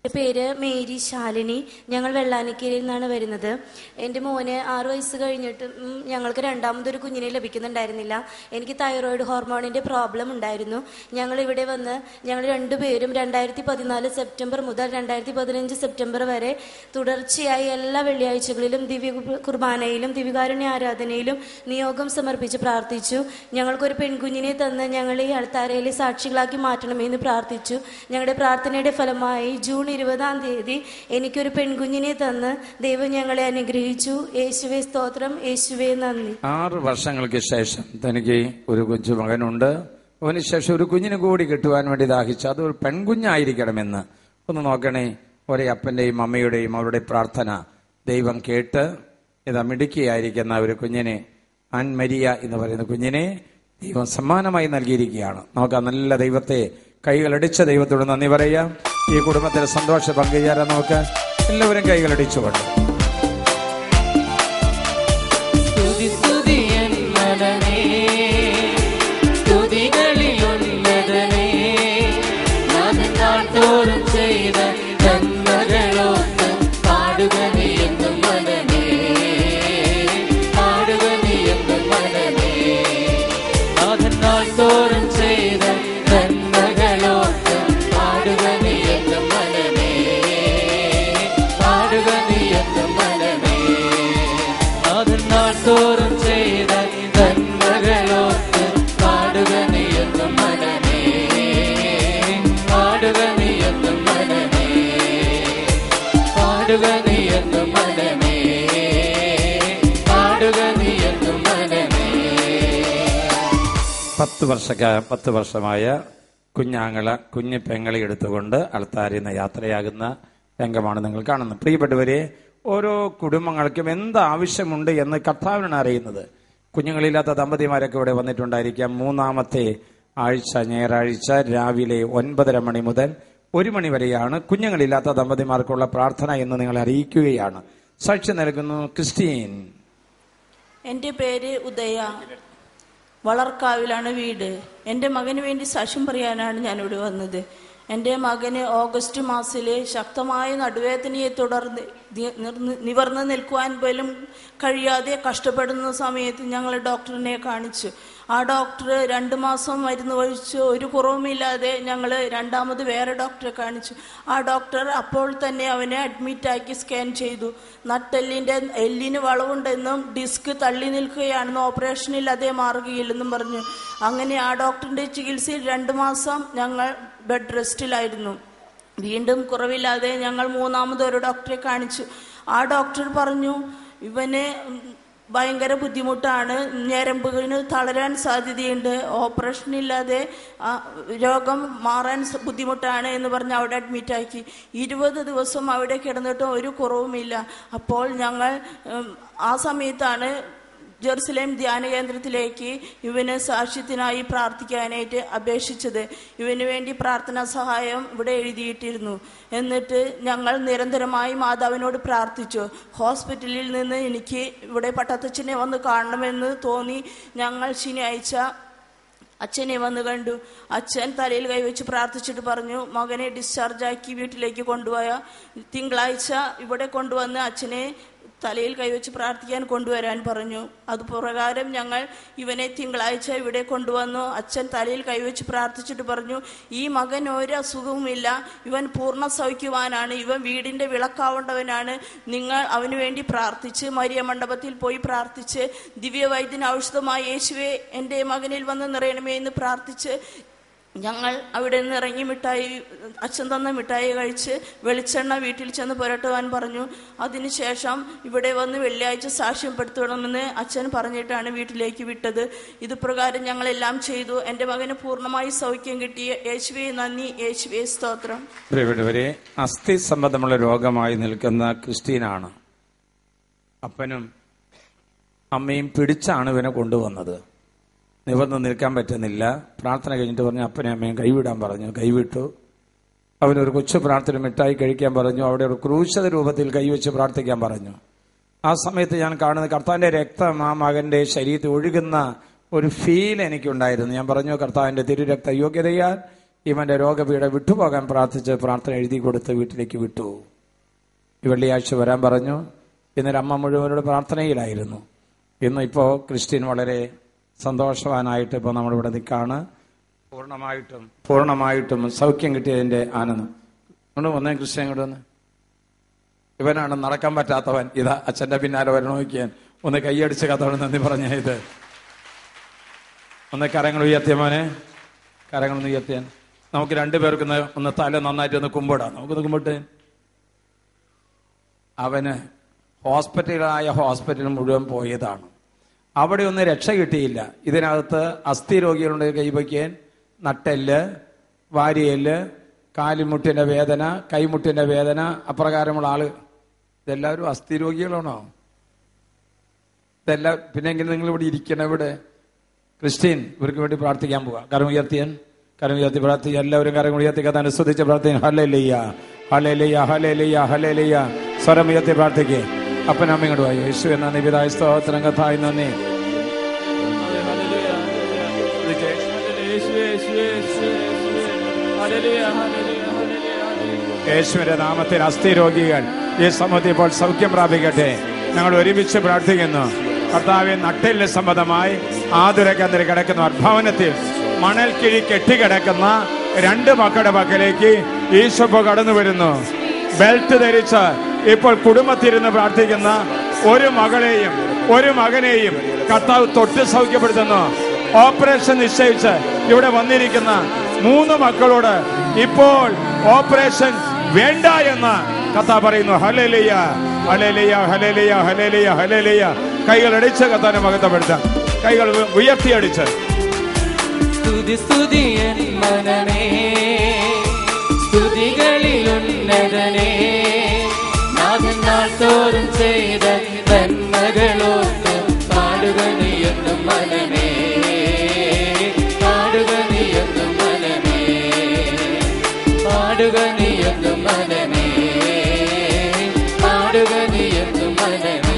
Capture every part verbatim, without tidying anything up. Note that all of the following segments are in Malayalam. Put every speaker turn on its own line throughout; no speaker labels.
എൻ്റെ പേര് മേരി ശാലിനി. ഞങ്ങൾ വെള്ളാനിക്കരയിൽ നിന്നാണ് വരുന്നത്. എൻ്റെ മോന് ആറു വയസ്സ് കഴിഞ്ഞിട്ട് ഞങ്ങൾക്ക് രണ്ടാമതൊരു കുഞ്ഞിനെ ലഭിക്കുന്നുണ്ടായിരുന്നില്ല. എനിക്ക് തൈറോയിഡ് ഹോർമോണിൻ്റെ പ്രോബ്ലം ഉണ്ടായിരുന്നു. ഞങ്ങൾ ഇവിടെ വന്ന് ഞങ്ങൾ രണ്ടുപേരും രണ്ടായിരത്തി പതിനാല് സെപ്റ്റംബർ മുതൽ രണ്ടായിരത്തി പതിനഞ്ച് സെപ്റ്റംബർ വരെ തുടർച്ചയായി എല്ലാ വെള്ളിയാഴ്ചകളിലും ദിവ്യ കുർബാനയിലും ദിവ്യകാരുണ്യ ആരാധനയിലും നിയോഗം സമർപ്പിച്ച് പ്രാർത്ഥിച്ചു. ഞങ്ങൾക്കൊരു പെൺകുഞ്ഞിനെ തന്ന് ഞങ്ങൾ ഈ അൾത്താരയിലെ സാക്ഷികളാക്കി മാറ്റണമെന്ന് പ്രാർത്ഥിച്ചു. ഞങ്ങളുടെ പ്രാർത്ഥനയുടെ ഫലമായി ജൂൺ ഇരുപതാം തീയതി എനിക്കൊരു പെൺകുഞ്ഞിനെ തന്ന് ദൈവം ഞങ്ങളെ അനുഗ്രഹിച്ചു. യേശുവേ സ്തോത്രം, യേശുവേ നന്ദി.
ആറ് വർഷങ്ങൾക്ക് ശേഷം തനിക്ക് ഒരു കൊച്ചു മകനുണ്ട്. അവന് ശേഷം ഒരു കുഞ്ഞിന് കൂടി കിട്ടുവാൻ വേണ്ടി ദാഹിച്ചു. അത് ഒരു പെൺകുഞ്ഞായിരിക്കണമെന്ന് ഒന്ന് നോക്കണേ. ഒരേ അപ്പന്റെയും അമ്മയുടെയും അവരുടെ പ്രാർത്ഥന ദൈവം കേട്ട് ഇതാ മിടുക്കിയായിരിക്കുന്ന ഒരു കുഞ്ഞിനെ, ആൻമരിയ എന്ന് പറയുന്ന കുഞ്ഞിനെ ദൈവം സമ്മാനമായി നൽകിയിരിക്കുകയാണ്. നോക്കാം, നല്ല ദൈവത്തെ കൈകളടിച്ച ദൈവത്തോട് നന്ദി പറയാം. ഈ കുടുംബത്തിലെ സന്തോഷ പങ്കുചേരാൻ നമുക്ക് എല്ലാവരും കൈകളടിച്ചുകൊണ്ട് പത്ത് വർഷക്ക പത്ത് വർഷമായ കുഞ്ഞാങ്ങള കുഞ്ഞു പെങ്ങളെ എടുത്തുകൊണ്ട് അൾത്താരിൽ നിന്ന് യാത്രയാകുന്ന രംഗമാണ് നിങ്ങൾ കാണുന്നത്. പ്രിയപ്പെട്ടവരെ, ഓരോ കുടുംബങ്ങൾക്കും എന്ത് ആവശ്യമുണ്ട് എന്ന് കർത്താവിനാണ് അറിയുന്നത്. കുഞ്ഞുങ്ങളില്ലാത്ത ദമ്പതിമാരൊക്കെ ഇവിടെ വന്നിട്ടുണ്ടായിരിക്കാം. മൂന്നാമത്തെ ആഴ്ച ഞായറാഴ്ച രാവിലെ ഒൻപതര മണി മുതൽ ഒരു മണി വരെയാണ് കുഞ്ഞുങ്ങളില്ലാത്ത ദമ്പതിമാർക്കുള്ള പ്രാർത്ഥന എന്ന് നിങ്ങളെ അറിയിക്കുകയാണ്. സാക്ഷ്യം നൽകുന്നു ക്രിസ്റ്റീൻ.
എൻ്റെ പേര് ഉദയ. വളർക്കാവിലാണ് വീട്. എൻ്റെ മകന് വേണ്ടി സാക്ഷ്യം പറയാനാണ് ഞാനിവിടെ വന്നത്. എൻ്റെ മകന് ഓഗസ്റ്റ് മാസത്തിൽ ശക്തമായ നടുവേദനയെ തുടർന്ന് നിവർന്ന് നിൽക്കുവാൻ പോലും കഴിയാതെ കഷ്ടപ്പെടുന്ന സമയത്ത് ഞങ്ങൾ ഡോക്ടറിനെ കാണിച്ചു. ആ ഡോക്ടർ രണ്ട് മാസം മരുന്ന് കഴിച്ചു. ഒരു കുറവുമില്ലാതെ ഞങ്ങൾ രണ്ടാമത് വേറെ ഡോക്ടറെ കാണിച്ചു. ആ ഡോക്ടർ അപ്പോൾ തന്നെ അവനെ അഡ്മിറ്റാക്കി സ്കാൻ ചെയ്തു. നട്ടെല്ലിൻ്റെ എല്ലിന് വളവുണ്ടെന്നും ഡിസ്ക് തള്ളി നിൽക്കുകയാണെന്നും ഓപ്പറേഷനില്ലാതെ മാറുകയില്ലെന്നും പറഞ്ഞു. അങ്ങനെ ആ ഡോക്ടറിൻ്റെ ചികിത്സയിൽ രണ്ട് മാസം ഞങ്ങൾ ബെഡ് റെസ്റ്റിലായിരുന്നു. വീണ്ടും കുറവില്ലാതെ ഞങ്ങൾ മൂന്നാമത് ഒരു ഡോക്ടറെ കാണിച്ചു. ആ ഡോക്ടർ പറഞ്ഞു, ഇവന് ഭയങ്കര ബുദ്ധിമുട്ടാണ്, ഞരമ്പുകളിന് തളരാൻ സാധ്യതയുണ്ട്, ഓപ്പറേഷനില്ലാതെ രോഗം മാറാൻ ബുദ്ധിമുട്ടാണ് എന്ന് പറഞ്ഞ് അവിടെ അഡ്മിറ്റാക്കി. ഇരുപത് ദിവസം അവിടെ കിടന്നിട്ടും ഒരു കുറവുമില്ല. അപ്പോൾ ഞങ്ങൾ ആ സമയത്താണ് ജെറുസലേം ധ്യാന കേന്ദ്രത്തിലേക്ക് ഇവന് സാക്ഷ്യത്തിനായി പ്രാർത്ഥിക്കാനായിട്ട് അപേക്ഷിച്ചത്. ഇവന് വേണ്ടി പ്രാർത്ഥനാ സഹായം ഇവിടെ എഴുതിയിട്ടിരുന്നു. എന്നിട്ട് ഞങ്ങൾ നിരന്തരമായി മാതാവിനോട് പ്രാർത്ഥിച്ചു. ഹോസ്പിറ്റലിൽ നിന്ന് എനിക്ക് ഇവിടെ പട്ടത്തച്ഛനെ വന്ന് കാണണമെന്ന് തോന്നി ഞങ്ങൾ ശനിയാഴ്ച അച്ഛനെ വന്ന് കണ്ടു. അച്ഛൻ തലയിൽ കൈവച്ച് പ്രാർത്ഥിച്ചിട്ട് പറഞ്ഞു, മകനെ ഡിസ്ചാർജാക്കി വീട്ടിലേക്ക് കൊണ്ടുപോയ തിങ്കളാഴ്ച ഇവിടെ കൊണ്ടുവന്ന് അച്ഛനെ തലയിൽ കൈവച്ച് പ്രാർത്ഥിക്കാൻ കൊണ്ടുവരാൻ പറഞ്ഞു. അതുപ്രകാരം ഞങ്ങൾ ഇവനെ തിങ്കളാഴ്ച ഇവിടെ കൊണ്ടുവന്നു. അച്ഛൻ തലയിൽ കൈവച്ച് പ്രാർത്ഥിച്ചിട്ട് പറഞ്ഞു, ഈ മകൻ ഒരു അസുഖവുമില്ല, ഇവൻ പൂർണ്ണ സൗഖ്യവാനാണ്, ഇവൻ വീടിൻ്റെ വിളക്കാവേണ്ടവനാണ്. നിങ്ങൾ അവന് വേണ്ടി പ്രാർത്ഥിച്ച് മരിയ മണ്ഡപത്തിൽ പോയി പ്രാർത്ഥിച്ച് ദിവ്യവൈദ്യന് ഔഷധമായി യേശുവേ എൻ്റെ മകനിൽ വന്ന് നിറയണമേ എന്ന് പ്രാർത്ഥിച്ച് ഞങ്ങൾ അവിടെ നിന്ന് ഇറങ്ങി മിഠായി അച്ഛൻ തന്ന മിഠായി കഴിച്ച് വെളിച്ചെണ്ണ വീട്ടിൽ ചെന്ന് പുരട്ടുവാൻ പറഞ്ഞു. അതിനുശേഷം ഇവിടെ വന്ന് വെള്ളിയാഴ്ച സാക്ഷ്യപ്പെടുത്തണമെന്ന് അച്ഛൻ പറഞ്ഞിട്ടാണ് വീട്ടിലേക്ക് വിട്ടത്. ഇതുപ്രകാരം ഞങ്ങളെല്ലാം ചെയ്തു. എൻ്റെ മകന് പൂർണ്ണമായി സൗഖ്യം കിട്ടി. യേശുവേ നന്ദി, യേശുവേ സ്തോത്രം.
പ്രിയപ്പെട്ടവരെ, അസ്ഥി സംബന്ധമുള്ള രോഗമായി നിൽക്കുന്ന ക്രിസ്റ്റീനാണ്. അപ്പനും അമ്മയും പിടിച്ചാണ് ഇവനെ കൊണ്ടുവന്നത്. നിവർന്ന് നിൽക്കാൻ പറ്റുന്നില്ല. പ്രാർത്ഥന കഴിഞ്ഞിട്ട് പറഞ്ഞു, അപ്പനെ അമ്മയും കൈവിടാൻ പറഞ്ഞു. കൈവിട്ടു. അവനൊരു കൊച്ചു പ്രാർത്ഥന മിഠായി കഴിക്കാൻ പറഞ്ഞു. അവിടെ ഒരു ക്രൂശത രൂപത്തിൽ കൈവച്ച് പ്രാർത്ഥിക്കാൻ പറഞ്ഞു. ആ സമയത്ത് ഞാൻ കാണുന്നത് കർത്താവിന്റെ രക്തം ആ മകന്റെ ശരീരത്തിൽ ഒഴുകുന്ന ഒരു ഫീൽ എനിക്കുണ്ടായിരുന്നു. ഞാൻ പറഞ്ഞു, കർത്താവിന്റെ തിരുരക്ത യോഗ്യതയാൽ ഇവന്റെ രോഗപീഠ വിട്ടുപോകാൻ പ്രാർത്ഥിച്ച് പ്രാർത്ഥന എഴുതി കൊടുത്ത് വീട്ടിലേക്ക് വിട്ടു. ഈ വെള്ളിയാഴ്ച വരാൻ പറഞ്ഞു. ഇന്നൊരു അമ്മ മുഴുവനോട് പ്രാർത്ഥനയിലായിരുന്നു. ഇന്ന് ഇപ്പോൾ ക്രിസ്ത്യൻ വളരെ സന്തോഷവാനായിട്ട് ഇപ്പോൾ നമ്മളിവിടെ നിൽക്കാണ്. പൂർണ്ണമായിട്ടും പൂർണ്ണമായിട്ടും സൗഖ്യം കിട്ടിയതിന്റെ ആനന്ദം. കൊണ്ട് വന്നേ ക്രിസ്ത്യൻ, ഇങ്ങോട്ട് വന്ന്. ഇവനാണ് നടക്കാൻ പറ്റാത്തവൻ. ഇതാ അച്ഛന്റെ പിന്നാലെ വരണോ നോക്കിയാൻ. ഒന്ന് കൈയടിച്ച് കഥോട് നന്ദി പറഞ്ഞ ഇത്. ഒന്ന് കരങ്ങൾ ഉയർത്തിയ മോനെ, കരങ്ങളൊന്ന് ഉയർത്തിയാൻ. നമുക്ക് രണ്ടുപേർക്ക് ഒന്ന് തല നന്നായിട്ട് ഒന്ന് കുമ്പിടാം. നമുക്കൊന്ന് കുമ്പിട്ട്. അവന് ഹോസ്പിറ്റലായ ഹോസ്പിറ്റൽ മുഴുവൻ പോയതാണ്. അവിടെ ഒന്നും രക്ഷ കിട്ടിയില്ല. ഇതിനകത്ത് അസ്ഥി രോഗികളുണ്ട്, കൈവയ്ക്കാൻ, നട്ടെല്ല്, വാരിയെല്ല്, കാലിമുട്ടിന്റെ വേദന, കൈമുട്ടിന്റെ വേദന, അപ്രകാരമുള്ള ആള്. ഇതെല്ലാവരും അസ്ഥി രോഗികളാണോ? ഇതെല്ലാം പിന്നെ എങ്ങനെ നിങ്ങൾ ഇവിടെ ഇരിക്കണം? ഇവിടെ ക്രിസ്ത്യൻ ഇവർക്ക് വേണ്ടി പ്രാർത്ഥിക്കാൻ പോവാ. കരം ഉയർത്തിയാൻ, കരം ഉയർത്തി പ്രാർത്ഥിക്കുക. എല്ലാവരും കരം ഉയർത്തി കഥാൻ ശ്രദ്ധിച്ച് പ്രാർത്ഥിക്കാൻ. ഹല്ലേലൂയ, ഹല്ലേലൂയ, ഹല്ലേലൂയ, ഹല്ലേലൂയ. സ്വരം ഉയർത്തി പ്രാർത്ഥിക്കേ. അപ്പൻ അമ്മ ഇങ്ങോട്ട് പോയി. യേശു എന്ന നിബിതായ സ്തോത്രം കഥായി നന്ദി. യേശുവിന്റെ നാമത്തിൽ അസ്ഥി രോഗികൾ ഈ സമൂഹത്തിൽ ഇപ്പോൾ സൗഖ്യം പ്രാപിക്കട്ടെ. ഞങ്ങൾ ഒരുമിച്ച് പ്രാർത്ഥിക്കുന്നു. കർത്താവെ, നട്ടെല്ല് സംബന്ധമായി ആതുരകേന്ദ്ര കിടക്കുന്ന ഭവനത്തിൽ മണൽ കിഴി കെട്ടിക്കിടക്കുന്ന രണ്ട് മക്കളുടെ പക്കലേക്ക് ഈശോ കടന്നു വരുന്നു. ബെൽറ്റ് ധരിച്ച് ഇപ്പോൾ കുടുംബത്തിരുന്ന് പ്രാർത്ഥിക്കുന്ന ഒരു മകളെയും ഒരു മകനെയും കർത്താവ് തൊട്ട് സൗഖ്യപ്പെടുത്തുന്നു. ഓപ്പറേഷൻ നിശ്ചയിച്ച് ഇവിടെ വന്നിരിക്കുന്ന മൂന്ന് മക്കളോട് ഇപ്പോൾ ഓപ്പറേഷൻ വേണ്ട എന്ന് കർത്താവ് പറയുന്നു. ഹല്ലേലൂയ, ഹല്ലേലൂയ, ഹല്ലേലൂയ, ഹല്ലേലൂയ, ഹല്ലേലൂയ. കൈകൾ അടിച്ച് കർത്താവിനെ മഹത്വപ്പെടുത്താം. കൈകൾ ഉയർത്തിയടിച്ച്
സ്തുതി സ്തുതി എൻ മനമേ, സ്തുതികളിൽ ഉന്നതനേ, നാഥൻ നാൾ തോറും ചെയ്ത നന്മകളോർത്ത് പാടുക നീ എന്നും മനമേ, പാടുക നീ എന്നും മനമേ, പാടുക നീ എന്നും മനമേ, പാടുക നീ എന്നും മനമേ.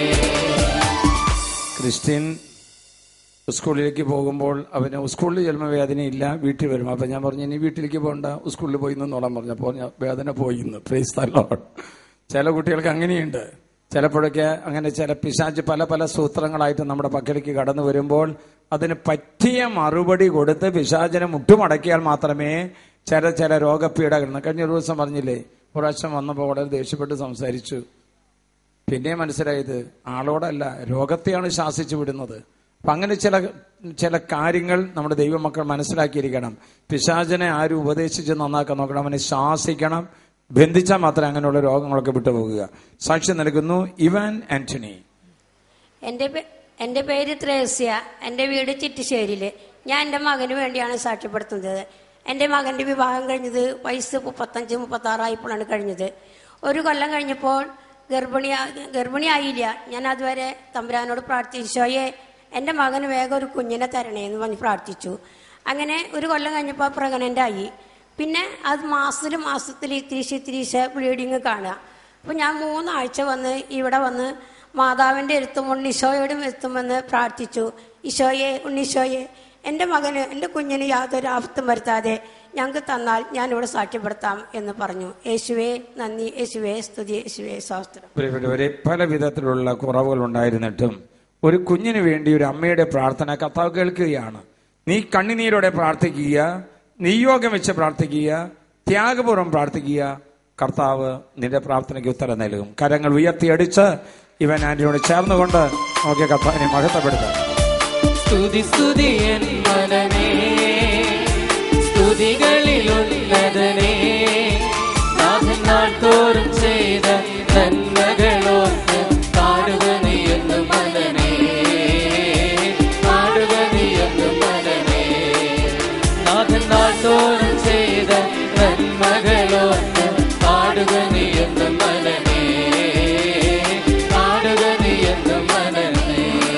ക്രിസ്ത്യൻ സ്കൂളിലേക്ക് പോകുമ്പോൾ അവന് സ്കൂളിൽ ചെല്ലുമ്പോൾ വേദനയില്ല, വീട്ടിൽ വരും. അപ്പം ഞാൻ പറഞ്ഞു, ഇനി വീട്ടിലേക്ക് പോകണ്ട, സ്കൂളിൽ പോയി നിന്നോളാൻ പറഞ്ഞപ്പോൾ ഞാൻ വേദന പോയിന്ന്. Praise the lord. ചില കുട്ടികൾക്ക് അങ്ങനെയുണ്ട്. ചിലപ്പോഴൊക്കെ അങ്ങനെ ചില പിശാച് പല പല സൂത്രങ്ങളായിട്ട് നമ്മുടെ പക്കലേക്ക് കടന്നു വരുമ്പോൾ അതിന് പറ്റിയ മറുപടി കൊടുത്ത് പിശാചിനെ മുട്ടുമടക്കിയാൽ മാത്രമേ ചില ചില രോഗപീഠകൾ. കഴിഞ്ഞ ഒരു ദിവസം പറഞ്ഞില്ലേ, പ്രാവശ്യം വന്നപ്പോൾ വളരെ ദേഷ്യപ്പെട്ട് സംസാരിച്ചു. പിന്നെ മനസ്സിലായത് ആളോടല്ല, രോഗത്തെയാണ് ശാസിച്ചു വിടുന്നത്. അപ്പൊ അങ്ങനെ ചില ചില കാര്യങ്ങൾ നമ്മുടെ ദൈവമക്കൾ മനസ്സിലാക്കിയിരിക്കണം. പിശാചിനെ ആരും ഉപദേശിച്ച് നന്നാക്കാൻ നോക്കണം, അവനെ ശാസിക്കണം. ബന്ധിച്ചാൽ മാത്രമേ അങ്ങനെയുള്ള രോഗങ്ങളൊക്കെ വിട്ടുപോകുക. സാക്ഷ്യം നൽകുന്നു ഇവാൻ ആന്റണി.
എൻ്റെ എൻ്റെ പേര് ത്രേസ്യ. എൻ്റെ വീട് ചിറ്റിശ്ശേരിയിൽ. ഞാൻ എൻ്റെ മകന് വേണ്ടിയാണ് സാക്ഷ്യപ്പെടുത്തുന്നത്. എൻ്റെ മകൻ്റെ വിവാഹം കഴിഞ്ഞത് വയസ്സ് മുപ്പത്തഞ്ച് മുപ്പത്തി ആറായപ്പോഴാണ് കഴിഞ്ഞത്. ഒരു കൊല്ലം കഴിഞ്ഞപ്പോൾ ഗർഭിണി ഗർഭിണിയായില്ല. ഞാൻ അതുവരെ തമ്പുരാനോട് പ്രാർത്ഥിച്ചോയെ എൻ്റെ മകന് വേഗം ഒരു കുഞ്ഞിനെ തരണേ എന്ന് പറഞ്ഞ് പ്രാർത്ഥിച്ചു. അങ്ങനെ ഒരു കൊല്ലം കഴിഞ്ഞപ്പോൾ പ്രഗ്നൻ്റ് ആയി. പിന്നെ അത് മാസത്തിൽ മാസത്തിൽ ഇത്തിരിശ് ഇത്തിരിശ് ബ്ലീഡിങ് കാണുക. അപ്പോൾ ഞാൻ മൂന്നാഴ്ച വന്ന് ഇവിടെ വന്ന് മാതാവിൻ്റെ എഴുത്തും ഉണ്ണീശോയോടും എത്തുമെന്ന് പ്രാർത്ഥിച്ചു. ഈശോയെ, ഉണ്ണീശോയെ, എൻ്റെ മകന് എൻ്റെ കുഞ്ഞിന് യാതൊരു ആപത്തും വരുത്താതെ ഞങ്ങൾക്ക് തന്നാൽ ഞാനിവിടെ സാക്ഷ്യപ്പെടുത്താം എന്ന് പറഞ്ഞു. യേശുവേ നന്ദി, യേശുവേ സ്തുതി, യേശുവേ സ്തോത്രം.
പ്രിയപ്പെട്ടവരെ, പല വിധത്തിലുള്ള കുറവുകൾ ഉണ്ടായിരുന്നിട്ടും ഒരു കുഞ്ഞിന് വേണ്ടി ഒരു അമ്മയുടെ പ്രാർത്ഥന കർത്താവ് കേൾക്കുകയാണ്. നീ കണ്ണുനീരോടെ പ്രാർത്ഥിക്കുക, നിയോഗം വെച്ച് പ്രാർത്ഥിക്കുക, ത്യാഗപൂർവ്വം പ്രാർത്ഥിക്കുക. കർത്താവ് നിന്റെ പ്രാർത്ഥനയ്ക്ക് ഉത്തരം നൽകും. കരങ്ങൾ ഉയർത്തിയടിച്ച് ഇവൻ ആന്റിയോട് ചേർന്നുകൊണ്ട് നമുക്ക് കർത്താവിനെ മഹത്വപ്പെടുത്താം.
സ്തുതി സ്തുതി എൻ മനമേ, സ്തുതികളിൽ ഉന്നതനേ, നാഥൻ നാൾ തോറും ചെയ്ത നന്മകളോർത്ത് പാടുക നീ എന്നും മനമേ, പാടുക നീ എന്നും മനമേ, നാഥൻ നാൾ തോറും ചെയ്ത നന്മകളോർത്ത് പാടുക നീ എന്നും മനമേ, പാടുക നീ എന്നും മനമേ.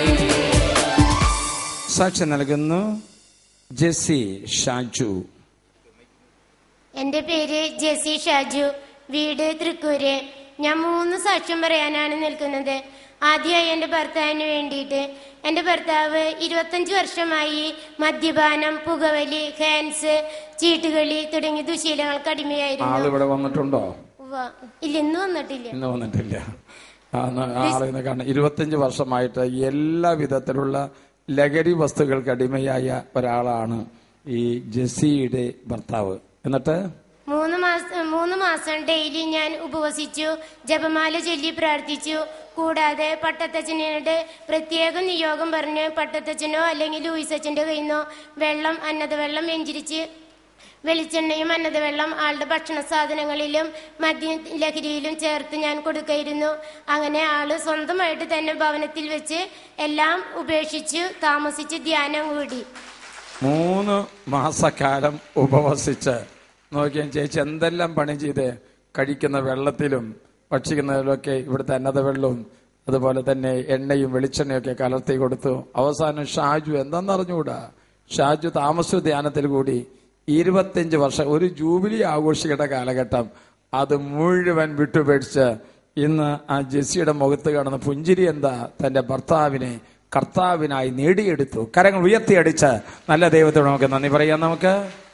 സാക്ഷ്യം നൽകുന്നു ജെസ്സി ഷാജു.
എൻ്റെ പേര് ജെസ്സി ഷാജു. വീട് തൃക്കൂര്. ഞാൻ മൂന്ന് സാക്ഷ്യം പറയാനാണ് നിൽക്കുന്നത്. ആദ്യമായി എൻ്റെ ഭർത്താവിന് വേണ്ടിയിട്ട്. എൻ്റെ ഭർത്താവ് ഇരുപത്തഞ്ച് വർഷമായി മദ്യപാനം, പുകവലി, ഹാൻസ്, ചീട്ടുകളി തുടങ്ങിയ ദുശീലങ്ങൾക്ക് അടിമയായിരുന്നു.
ഇവിടെ വന്നിട്ടുണ്ടോ?
ഇല്ല, ഇന്ന് വന്നിട്ടില്ല.
ഇന്ന് വന്നിട്ടില്ല. ആളിനെ കാണാൻ ഇരുപത്തഞ്ച് വർഷമായിട്ട് എല്ലാ വിധത്തിലുള്ള ലഹരി വസ്തുക്കൾക്ക് അടിമയായ ഒരാളാണ് ഈ ജെസ്സിയുടെ ഭർത്താവ്. എന്നിട്ട്
മൂന്ന് മാസം മൂന്ന് മാസം ഡെയിലി ഞാൻ ഉപവസിച്ചു, ജപമാല ചൊല്ലി പ്രാർത്ഥിച്ചു. കൂടാതെ പട്ടത്തച്ഛനോട് പ്രത്യേകം നിയോഗം പറഞ്ഞ് പട്ടത്തച്ഛനോ അല്ലെങ്കിൽ ലൂയിസച്ഛൻ്റെ കയ്യിൽ നിന്നോ വെള്ളം, അന്നത വെള്ളം വെഞ്ചിരിച്ച് വെളിച്ചെണ്ണയും അന്നത വെള്ളം ആളുടെ ഭക്ഷണ സാധനങ്ങളിലും മദ്യ ലഹരിയിലും ചേർത്ത് ഞാൻ കൊടുക്കായിരുന്നു. അങ്ങനെ ആള് സ്വന്തമായിട്ട് തന്നെ ഭവനത്തിൽ വെച്ച് എല്ലാം ഉപേക്ഷിച്ച് താമസിച്ച് ധ്യാനം കൂടി.
മൂന്ന് മാസക്കാലം ഉപവസിച്ച് നോക്കിയാൽ ചേച്ചി എന്തെല്ലാം പണി ചെയ്ത്, കഴിക്കുന്ന വെള്ളത്തിലും ഭക്ഷിക്കുന്നതിലൊക്കെ ഇവിടുത്തെ അന്നത വെള്ളവും അതുപോലെ തന്നെ എണ്ണയും വെളിച്ചെണ്ണയും ഒക്കെ കലർത്തി കൊടുത്തു. അവസാനം ഷാജു എന്തെന്നറിഞ്ഞുകൂടാ, ഷാജു താമസ ധ്യാനത്തിൽ കൂടി ഇരുപത്തിയഞ്ച് വർഷം ഒരു ജൂബിലി ആഘോഷിക്കേണ്ട കാലഘട്ടം അത് മുഴുവൻ വിട്ടുപേടിച്ച് ഇന്ന് ആ ജെസ്സിയുടെ മുഖത്ത് കാണുന്ന പുഞ്ചിരി എന്താ, തന്റെ ഭർത്താവിനെ കർത്താവിനായി നേടിയെടുത്തു. കരങ്ങൾ ഉയർത്തിയടിച്ച് നല്ല ദൈവത്തോട് നമുക്ക് നന്ദി പറയാം. നമുക്ക്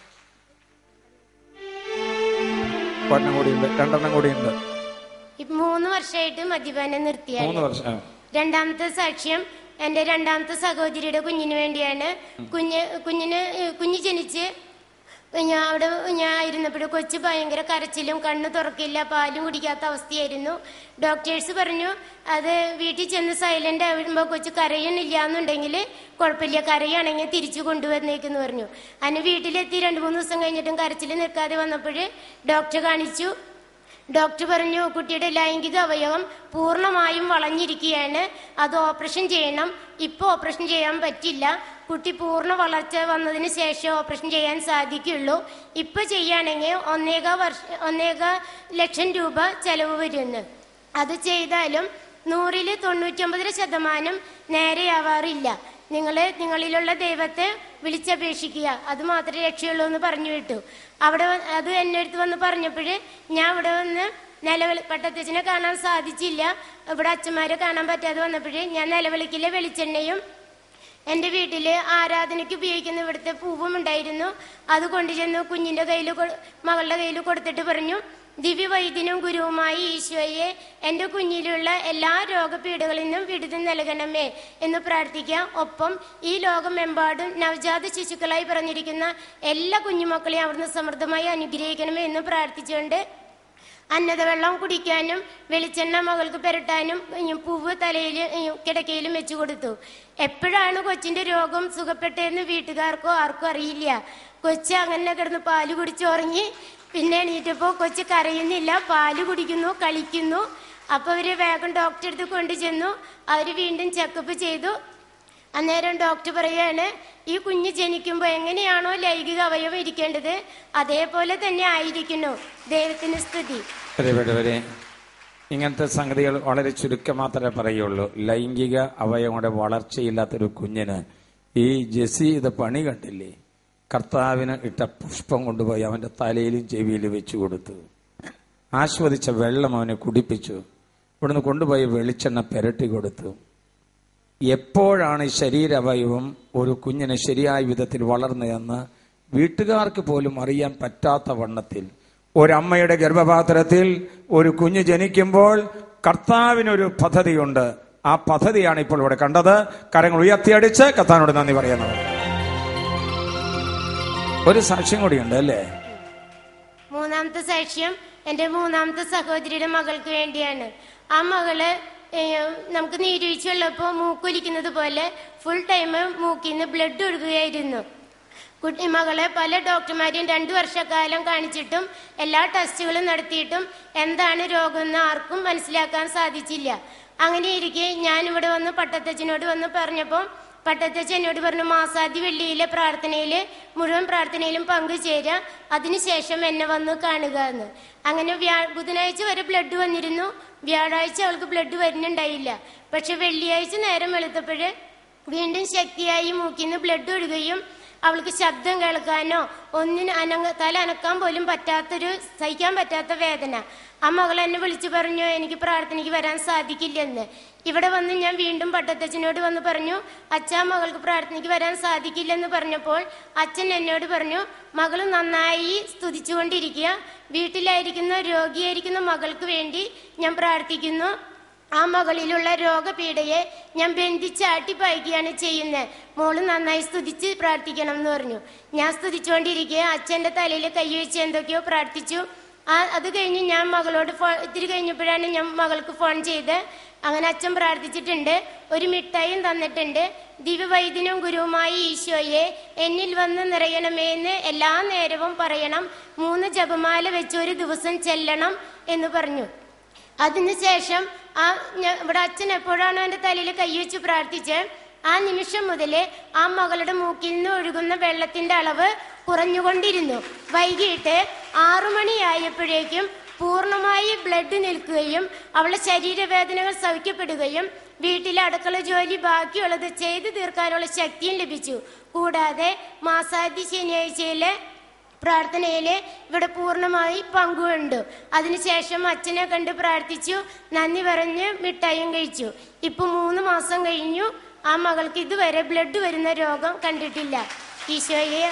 ഒരെണ്ണം കൂടിയുണ്ട്, രണ്ടെണ്ണം കൂടിയുണ്ട്.
മൂന്ന് വർഷമായിട്ട് മദ്യപാനം നിർത്തിയാൽ.
മൂന്ന് വർഷം.
രണ്ടാമത്തെ സാക്ഷ്യം എന്റെ രണ്ടാമത്തെ സഹോദരിയുടെ കുഞ്ഞിന് വേണ്ടിയാണ്. കുഞ്ഞ് കുഞ്ഞിന് കുഞ്ഞ് ജനിച്ച് ഞാൻ അവിടെ ഞാൻ ഇരുന്നപ്പോഴും കൊച്ചു ഭയങ്കര കരച്ചിലും കണ്ണ് തുറക്കില്ല, പാലും കുടിക്കാത്ത അവസ്ഥയായിരുന്നു. ഡോക്ടേഴ്സ് പറഞ്ഞു അത് വീട്ടിൽ ചെന്ന് സൈലന്റ് ആവുമ്പോൾ കൊച്ചു കരയണില്ല എന്നുണ്ടെങ്കിൽ കുഴപ്പമില്ല, കരയാണെങ്കിൽ തിരിച്ചു കൊണ്ടുവന്നേക്കെന്ന് പറഞ്ഞു. അതിന് വീട്ടിലെത്തി രണ്ട് മൂന്ന് ദിവസം കഴിഞ്ഞിട്ടും കരച്ചിൽ നിൽക്കാതെ വന്നപ്പോൾ ഡോക്ടറെ കാണിച്ചു. ഡോക്ടർ പറഞ്ഞു കുട്ടിയുടെ ലൈംഗിക അവയവം പൂർണ്ണമായും വളഞ്ഞിരിക്കുകയാണ്, അത് ഓപ്പറേഷൻ ചെയ്യണം. ഇപ്പോൾ ഓപ്പറേഷൻ ചെയ്യാൻ പറ്റില്ല, കുട്ടി പൂർണ്ണ വളർച്ച വന്നതിന് ശേഷം ഓപ്പറേഷൻ ചെയ്യാൻ സാധിക്കുള്ളൂ. ഇപ്പൊ ചെയ്യുകയാണെങ്കിൽ ഒന്നേക വർഷ ഒന്നേക ലക്ഷം രൂപ ചെലവ് വരുന്നു. അത് ചെയ്താലും നൂറില് തൊണ്ണൂറ്റൊമ്പത് ശതമാനം നേരെയാവാറില്ല. നിങ്ങൾ നിങ്ങളിലുള്ള ദൈവത്തെ വിളിച്ചപേക്ഷിക്കുക, അത് മാത്രമേ രക്ഷയുള്ളൂ എന്ന് പറഞ്ഞു വിട്ടു. അവിടെ അത് എന്നെ അടുത്ത് വന്ന് പറഞ്ഞപ്പോൾ ഞാൻ ഇവിടെ വന്ന് നിലവിളി പട്ടത്തച്ഛനെ കാണാൻ സാധിച്ചില്ല, ഇവിടെ അച്ഛന്മാരെ കാണാൻ പറ്റാതെ വന്നപ്പോൾ ഞാൻ നിലവിളിക്കിലെ വെളിച്ചെണ്ണയും എൻ്റെ വീട്ടിൽ ആരാധനയ്ക്ക് ഉപയോഗിക്കുന്ന ഇവിടുത്തെ പൂവും ഉണ്ടായിരുന്നു. അത് കൊണ്ടുചെന്ന് കുഞ്ഞിൻ്റെ കയ്യിൽ മകളുടെ കയ്യിൽ കൊടുത്തിട്ട് പറഞ്ഞു, ദിവ്യവൈദ്യനും ഗുരുവുമായി ഈശോയെ എൻ്റെ കുഞ്ഞിലുള്ള എല്ലാ രോഗപീഠകളിൽ നിന്നും വിടുതൽ നൽകണമേ എന്ന് പ്രാർത്ഥിക്കാം. ഒപ്പം ഈ ലോകമെമ്പാടും നവജാത ശിശുക്കളായി പറഞ്ഞിരിക്കുന്ന എല്ലാ കുഞ്ഞുമക്കളെയും അവിടുന്ന് സമൃദ്ധമായി അനുഗ്രഹിക്കണമേ എന്ന് പ്രാർത്ഥിച്ചുകൊണ്ട് അന്നത വെള്ളം കുടിക്കാനും വെളിച്ചെണ്ണ മകൾക്ക് പുരട്ടാനും പൂവ് തലയിൽ കിടക്കയിലും വെച്ചു കൊടുത്തു. എപ്പോഴാണ് കൊച്ചിന്റെ രോഗം സുഖപ്പെട്ടതെന്ന് വീട്ടുകാർക്കോ ആർക്കും അറിയില്ല. കൊച്ച് അങ്ങനെ കിടന്ന് പാല് കുടിച്ചുറങ്ങി. പിന്നെ എണീറ്റപ്പോ കൊച്ച് കരയുന്നില്ല, പാല് കുടിക്കുന്നു, കളിക്കുന്നു. അപ്പൊ അവര് വേഗം ഡോക്ടറെ അടുത്ത് കൊണ്ടു ചെന്നു. അവര് വീണ്ടും ചെക്കപ്പ് ചെയ്തു. അന്നേരം ഡോക്ടർ പറയാണ്, ഈ കുഞ്ഞ് ജനിക്കുമ്പോൾ എങ്ങനെയാണോ ലൈംഗിക അവയവം ഇരിക്കേണ്ടത് അതേപോലെ തന്നെ ആയിരിക്കുന്നു. ദൈവത്തിന് സ്തുതി.
ഇങ്ങനത്തെ സംഗതികൾ വളരെ ചുരുക്കം മാത്രമേ പറയുള്ളൂ. ലൈംഗിക അവയവങ്ങളുടെ വളർച്ചയില്ലാത്തൊരു കുഞ്ഞിന് ഈ ജെസ്സി ഇത് പണി കണ്ടില്ലേ, കർത്താവിന് ഇട്ട പുഷ്പം കൊണ്ടുപോയി അവന്റെ തലയിലും ചെവിയിലും വെച്ചു കൊടുത്തു. ആസ്വദിച്ച വെള്ളം അവനെ കുടിപ്പിച്ചു. ഇവിടുന്ന് കൊണ്ടുപോയി വെളിച്ചെണ്ണ പെരട്ടി കൊടുത്തു. എപ്പോഴാണ് ഈ ശരീരാവയവം ഒരു കുഞ്ഞിനെ ശരിയായ വിധത്തിൽ വളർന്നതെന്ന് വീട്ടുകാർക്ക് പോലും അറിയാൻ പറ്റാത്ത വണ്ണത്തിൽ ഒരമ്മയുടെ ഗർഭപാത്രത്തിൽ ഒരു കുഞ്ഞ് ജനിക്കുമ്പോൾ കർത്താവിനൊരു പദ്ധതിയുണ്ട്. ആ പദ്ധതിയാണ് ഇപ്പോൾ ഇവിടെ കണ്ടത്. കരങ്ങൾ ഉയർത്തിയടിച്ച് കർത്താവിനോട് നന്ദി പറയുന്നത്. ഒരു സാക്ഷ്യം കൂടിയുണ്ട് അല്ലേ?
മൂന്നാമത്തെ സാക്ഷ്യം എന്റെ മൂന്നാമത്തെ സഹോദരിയുടെ മകൾക്ക് വേണ്ടിയാണ്. ആ മകള് നമുക്ക് നീരുവീഴ്ചയുള്ളപ്പോ മൂക്കൊലിക്കുന്നത് പോലെ ഫുൾ ടൈം മൂക്കിന്ന് ബ്ലഡ് ഒഴുകുകയായിരുന്നു. കുട്ടി മകളെ പല ഡോക്ടർമാരെയും രണ്ടു വർഷക്കാലം കാണിച്ചിട്ടും എല്ലാ ടെസ്റ്റുകളും നടത്തിയിട്ടും എന്താണ് രോഗമെന്ന് ആർക്കും മനസ്സിലാക്കാൻ സാധിച്ചില്ല. അങ്ങനെ ഇരിക്കെ ഞാൻ ഇവിടെ വന്ന് പട്ടത്തച്ഛനോട് വന്ന് പറഞ്ഞപ്പോൾ പട്ടത്തച്ഛൻ എന്നോട് പറഞ്ഞു, മാസാദി വെള്ളിയിലെ പ്രാർത്ഥനയില് മുഴുവൻ പ്രാർത്ഥനയിലും പങ്കുചേരുക, അതിനുശേഷം എന്നെ വന്ന് കാണുക എന്ന്. അങ്ങനെ വ്യാ ബുധനാഴ്ച വരെ ബ്ലഡ് വന്നിരുന്നു. വ്യാഴാഴ്ച അവൾക്ക് ബ്ലഡ് വരുന്നുണ്ടായില്ല. പക്ഷെ വെള്ളിയാഴ്ച നേരം വെളുത്തപ്പോൾ വീണ്ടും ശക്തിയായി മൂക്കിന്ന് ബ്ലഡ് ഒഴുകുകയും അവൾക്ക് ശബ്ദം കേൾക്കാനോ ഒന്നിന് അനങ്ങ തല അനക്കാൻ പോലും പറ്റാത്തൊരു സഹിക്കാൻ പറ്റാത്ത വേദന. ആ മകൾ എന്നെ വിളിച്ചു പറഞ്ഞു എനിക്ക് പ്രാർത്ഥനയ്ക്ക് വരാൻ സാധിക്കില്ലെന്ന്. ഇവിടെ വന്ന് ഞാൻ വീണ്ടും പട്ടത്തച്ഛനോട് വന്ന് പറഞ്ഞു, അച്ഛാ മകൾക്ക് പ്രാർത്ഥനയ്ക്ക് വരാൻ സാധിക്കില്ലെന്ന് പറഞ്ഞപ്പോൾ അച്ഛൻ എന്നോട് പറഞ്ഞു, മകൾ നന്നായി സ്തുതിച്ചുകൊണ്ടിരിക്കുക, വീട്ടിലായിരിക്കുന്ന രോഗിയായിരിക്കുന്ന മകൾക്ക് വേണ്ടി ഞാൻ പ്രാർത്ഥിക്കുന്നു, ആ മകളിലുള്ള രോഗപീഠയെ ഞാൻ ബന്ധിച്ചാട്ടി പായിക്കുകയാണ് ചെയ്യുന്നത്, മോള് നന്നായി സ്തുതിച്ച് പ്രാർത്ഥിക്കണം എന്ന് പറഞ്ഞു. ഞാൻ സ്തുതിച്ചുകൊണ്ടിരിക്കുക അച്ഛൻ്റെ തലയിൽ കൈവച്ച് എന്തൊക്കെയോ പ്രാർത്ഥിച്ചു. ആ അത് കഴിഞ്ഞ് ഞാൻ മകളോട് ഫോൺ ഇത്തിരി കഴിഞ്ഞപ്പോഴാണ് ഞാൻ മകൾക്ക് ഫോൺ ചെയ്ത്, അങ്ങനെ അച്ഛൻ പ്രാർത്ഥിച്ചിട്ടുണ്ട്, ഒരു മിഠായും തന്നിട്ടുണ്ട്, ദിവ്യവൈദ്യനും ഗുരുവുമായി ഈശോയെ എന്നിൽ വന്ന് നിറയണമേ എന്ന് എല്ലാ നേരവും പറയണം, മൂന്ന് ജപമാല വെച്ച് ഒരു ദിവസം ചെല്ലണം എന്ന് പറഞ്ഞു. അതിനുശേഷം ആ ഇവിടെ അച്ഛൻ എപ്പോഴാണോ എൻ്റെ തലയിൽ കൈവച്ച് പ്രാർത്ഥിച്ച് ആ നിമിഷം മുതൽ ആ മകളുടെ മൂക്കിൽ നിന്ന് ഒഴുകുന്ന വെള്ളത്തിന്റെ അളവ് കുറഞ്ഞുകൊണ്ടിരുന്നു. വൈകിട്ട് ആറു മണിയായപ്പോഴേക്കും പൂർണ്ണമായി ബ്ലഡ് നിൽക്കുകയും അവളുടെ ശരീരവേദനകൾ സഹിക്കപ്പെടുകയും വീട്ടിലെ അടുക്കള ജോലി ബാക്കിയുള്ളത് ചെയ്തു തീർക്കാനുള്ള ശക്തിയും ലഭിച്ചു. കൂടാതെ മാസാദ്യ ശനിയാഴ്ചയിലെ പ്രാർത്ഥനയില് ഇവിടെ പൂർണ്ണമായി പങ്കുകൊണ്ടു. അതിനുശേഷം അച്ഛനെ കണ്ട് പ്രാർത്ഥിച്ചു, നന്ദി പറഞ്ഞ് മിഠായും കഴിച്ചു. ഇപ്പൊ മൂന്ന് മാസം കഴിഞ്ഞു, ആ മകൾക്ക് ഇതുവരെ ബ്ലഡ് വരുന്ന രോഗം കണ്ടിട്ടില്ല. ഈശോയെ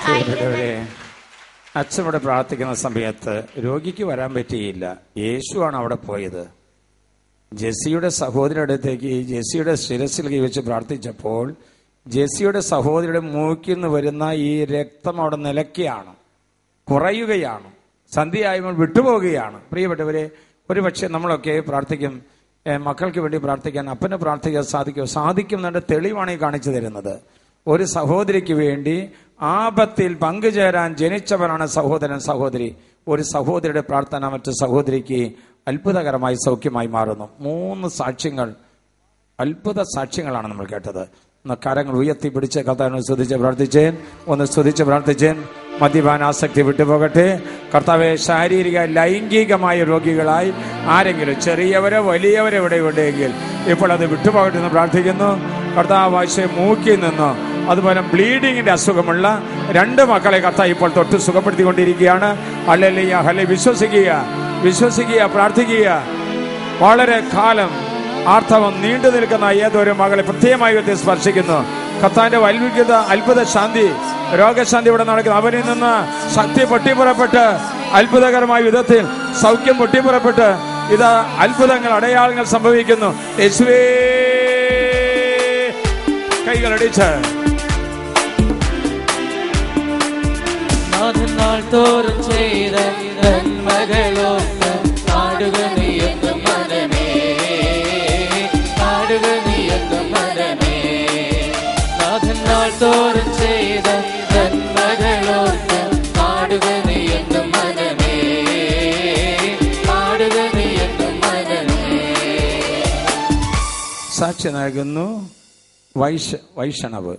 അച്ഛൻ ഇവിടെ പ്രാർത്ഥിക്കുന്ന സമയത്ത് രോഗിക്ക് വരാൻ പറ്റിയില്ല. യേശുവാണ് അവിടെ പോയത്. ജെസ്സിയുടെ സഹോദരിയുടെ അടുത്തേക്ക് ജെസ്സിയുടെ ശിരസിൽ കൈവച്ച് പ്രാർത്ഥിച്ചപ്പോൾ ജെസ്സിയുടെ സഹോദരിയുടെ മൂക്കിൽ നിന്ന് വരുന്ന ഈ രക്തം അവിടെ നിലയ്ക്കുകയാണ്, കുറയുകയാണ്, സന്ധ്യയായപ്പോൾ വിട്ടുപോവുകയാണ്. പ്രിയപ്പെട്ടവരെ, ഒരു പക്ഷേ നമ്മളൊക്കെ പ്രാർത്ഥിക്കും, മക്കൾക്ക് വേണ്ടി പ്രാർത്ഥിക്കാൻ, അപ്പനെ പ്രാർത്ഥിക്കാൻ സാധിക്കുമോ? സാധിക്കും എന്നതിന്റെ തെളിവാണ് ഈ കാണിച്ചു തരുന്നത്. ഒരു സഹോദരിക്ക് വേണ്ടി ആപത്തിൽ പങ്കുചേരാൻ ജനിച്ചവരാണ് സഹോദരൻ സഹോദരി. ഒരു സഹോദരിയുടെ പ്രാർത്ഥന മറ്റു സഹോദരിക്ക് അത്ഭുതകരമായി സൗഖ്യമായി മാറുന്നു. മൂന്ന് സാക്ഷ്യങ്ങൾ, അത്ഭുത സാക്ഷ്യങ്ങളാണ് നമ്മൾ കേട്ടത്. കരങ്ങൾ ഉയർത്തി പിടിച്ച് കർത്താവിനെ സ്തുതിച്ച് പ്രാർത്ഥിച്ചേൻ, ഒന്ന് സ്തുതിച്ച് പ്രാർത്ഥിച്ചേൻ. മദ്യപാനാസക്തി വിട്ടുപോകട്ടെ. കർത്താവെ, ശാരീരിക ലൈംഗികമായ രോഗികളായി ആരെങ്കിലും ചെറിയവരോ വലിയവരോ ഇവിടെ ഉണ്ടെങ്കിൽ ഇപ്പോൾ അത് വിട്ടുപോകട്ടെ എന്ന് പ്രാർത്ഥിക്കുന്നു. കർത്താവ് ആശയ മൂക്കിൽ നിന്നോ അതുപോലെ ബ്ലീഡിങ്ങിന്റെ അസുഖമുള്ള രണ്ട് മക്കളെ കർത്താവ് ഇപ്പോൾ തൊട്ട് സുഖപ്പെടുത്തിക്കൊണ്ടിരിക്കുകയാണ്. Hallelujah, hallelujah. വിശ്വസിക്കുക, വിശ്വസിക്കുക, പ്രാർത്ഥിക്കുക. വളരെ കാലം ആർത്തവം നീണ്ടു നിൽക്കുന്ന ഏതൊരു മകളെ പ്രത്യേകമായി വ്യക്തി സ്പർശിക്കുന്നു. കർത്താവിന്റെ അത്ഭുത അത്ഭുത ശാന്തി, രോഗശാന്തി ഇവിടെ നടക്കുന്നു. അവരിൽ നിന്ന് ശക്തി പൊട്ടിപ്പുറപ്പെട്ട് അത്ഭുതകരമായ വിധത്തിൽ സൗഖ്യം പൊട്ടിപ്പുറപ്പെട്ട് ഇത് അത്ഭുതങ്ങൾ, അടയാളങ്ങൾ സംഭവിക്കുന്നു. യേശുവേ, കൈകളടിച്ച്
നാൾ തോറും ചെയ്ത നന്മകളോർത്ത് പാടുക നീ എന്നും മനമേ, പാടുക നീ എന്നും മനമേ. നാൾ തോറും ചെയ്ത നന്മകളോർത്ത് പാടുക നീ എന്നും മനമേ, പാടുക നീ എന്നും മനമേ.
സാക്ഷി നൽകുന്നു വൈശ വൈഷ്ണവ്.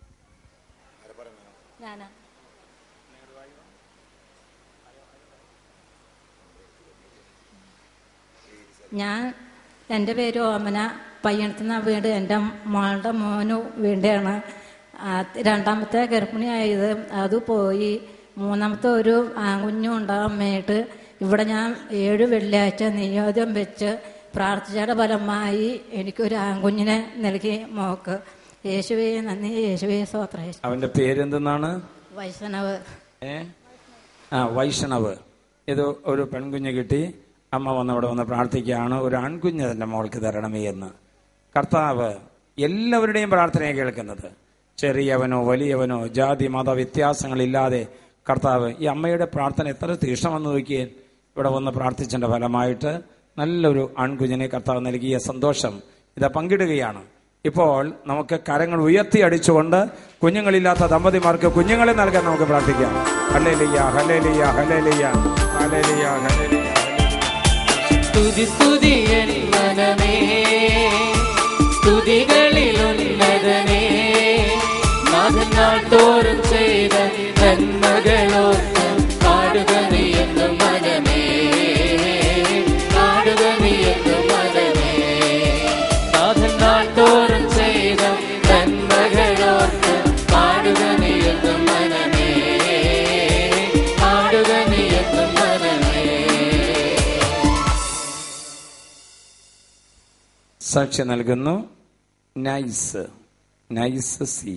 ഞാൻ എൻ്റെ പേര് ഓമന, പയ്യണത്തുന്ന വീട് എൻ്റെ മോളുടെ മോനു വേണ്ടിയാണ്. രണ്ടാമത്തെ ഗർഭിണിയായത് അത് പോയി, മൂന്നാമത്തെ ഒരു ആൺകുഞ്ഞും ഉണ്ടാകാൻ വേണ്ടിയിട്ട് ഇവിടെ ഞാൻ ഏഴ് വെള്ളിയാഴ്ച നിയോജനം വെച്ച് പ്രാർത്ഥിച്ചയുടെ ഫലമായി എനിക്കൊരു ആൺകുഞ്ഞിനെ നൽകി മോക്ക്. യേശുവേ നന്ദി, യേശുവേ സ്തോത്രം.
അവന്റെ പേരെന്തെന്നാണ്?
വൈഷ്ണവ്.
ഏ ആ വൈഷ്ണവ്. ഇത് ഒരു പെൺകുഞ്ഞ് കിട്ടി. അമ്മ വന്നവിടെ വന്ന് പ്രാർത്ഥിക്കുകയാണ്, ഒരു ആൺകുഞ്ഞ് തന്റെ മോൾക്ക് തരണമേ എന്ന്. കർത്താവ് എല്ലാവരുടെയും പ്രാർത്ഥനയെ കേൾക്കുന്നത്. ചെറിയവനോ വലിയവനോ ജാതി മത വ്യത്യാസങ്ങളില്ലാതെ കർത്താവ് ഈ അമ്മയുടെ പ്രാർത്ഥന എത്ര തീക്ഷ്ണമെന്ന് നോക്കിയേ. ഇവിടെ വന്ന് പ്രാർത്ഥിച്ചതിന്റെ ഫലമായിട്ട് നല്ലൊരു ആൺകുഞ്ഞിനെ കർത്താവ് നൽകിയ സന്തോഷം ഇത് പങ്കിടുകയാണ്. ഇപ്പോൾ നമുക്ക് കരങ്ങൾ ഉയർത്തി അടിച്ചുകൊണ്ട് കുഞ്ഞുങ്ങളില്ലാത്ത ദമ്പതിമാർക്ക് കുഞ്ഞുങ്ങളെ നൽകാൻ നമുക്ക് പ്രാർത്ഥിക്കാം. ഹല്ലേലൂയ, ഹല്ലേലൂയ, ഹല്ലേലൂയ, ഹല്ലേലൂയ, ഹല്ലേലൂയ.
സ്തുതി സ്തുതി എൻ മനമേ, സ്തുതികളിൽ ഉന്നതനേ, നാഥൻ നാൾ തോറും ചെയ്ത നന്മകളോർത്ത് പാടുക നീ എന്നും മനമേ, പാടുക നീ എന്നും മനമേ. നാഥൻ നാൾ തോറും ചെയ്ത നന്മകളോർത്ത് പാടുക നീ എന്നും മനമേ.
സാക്ഷി നൽകുന്നു നൈസ് നൈസ് സി.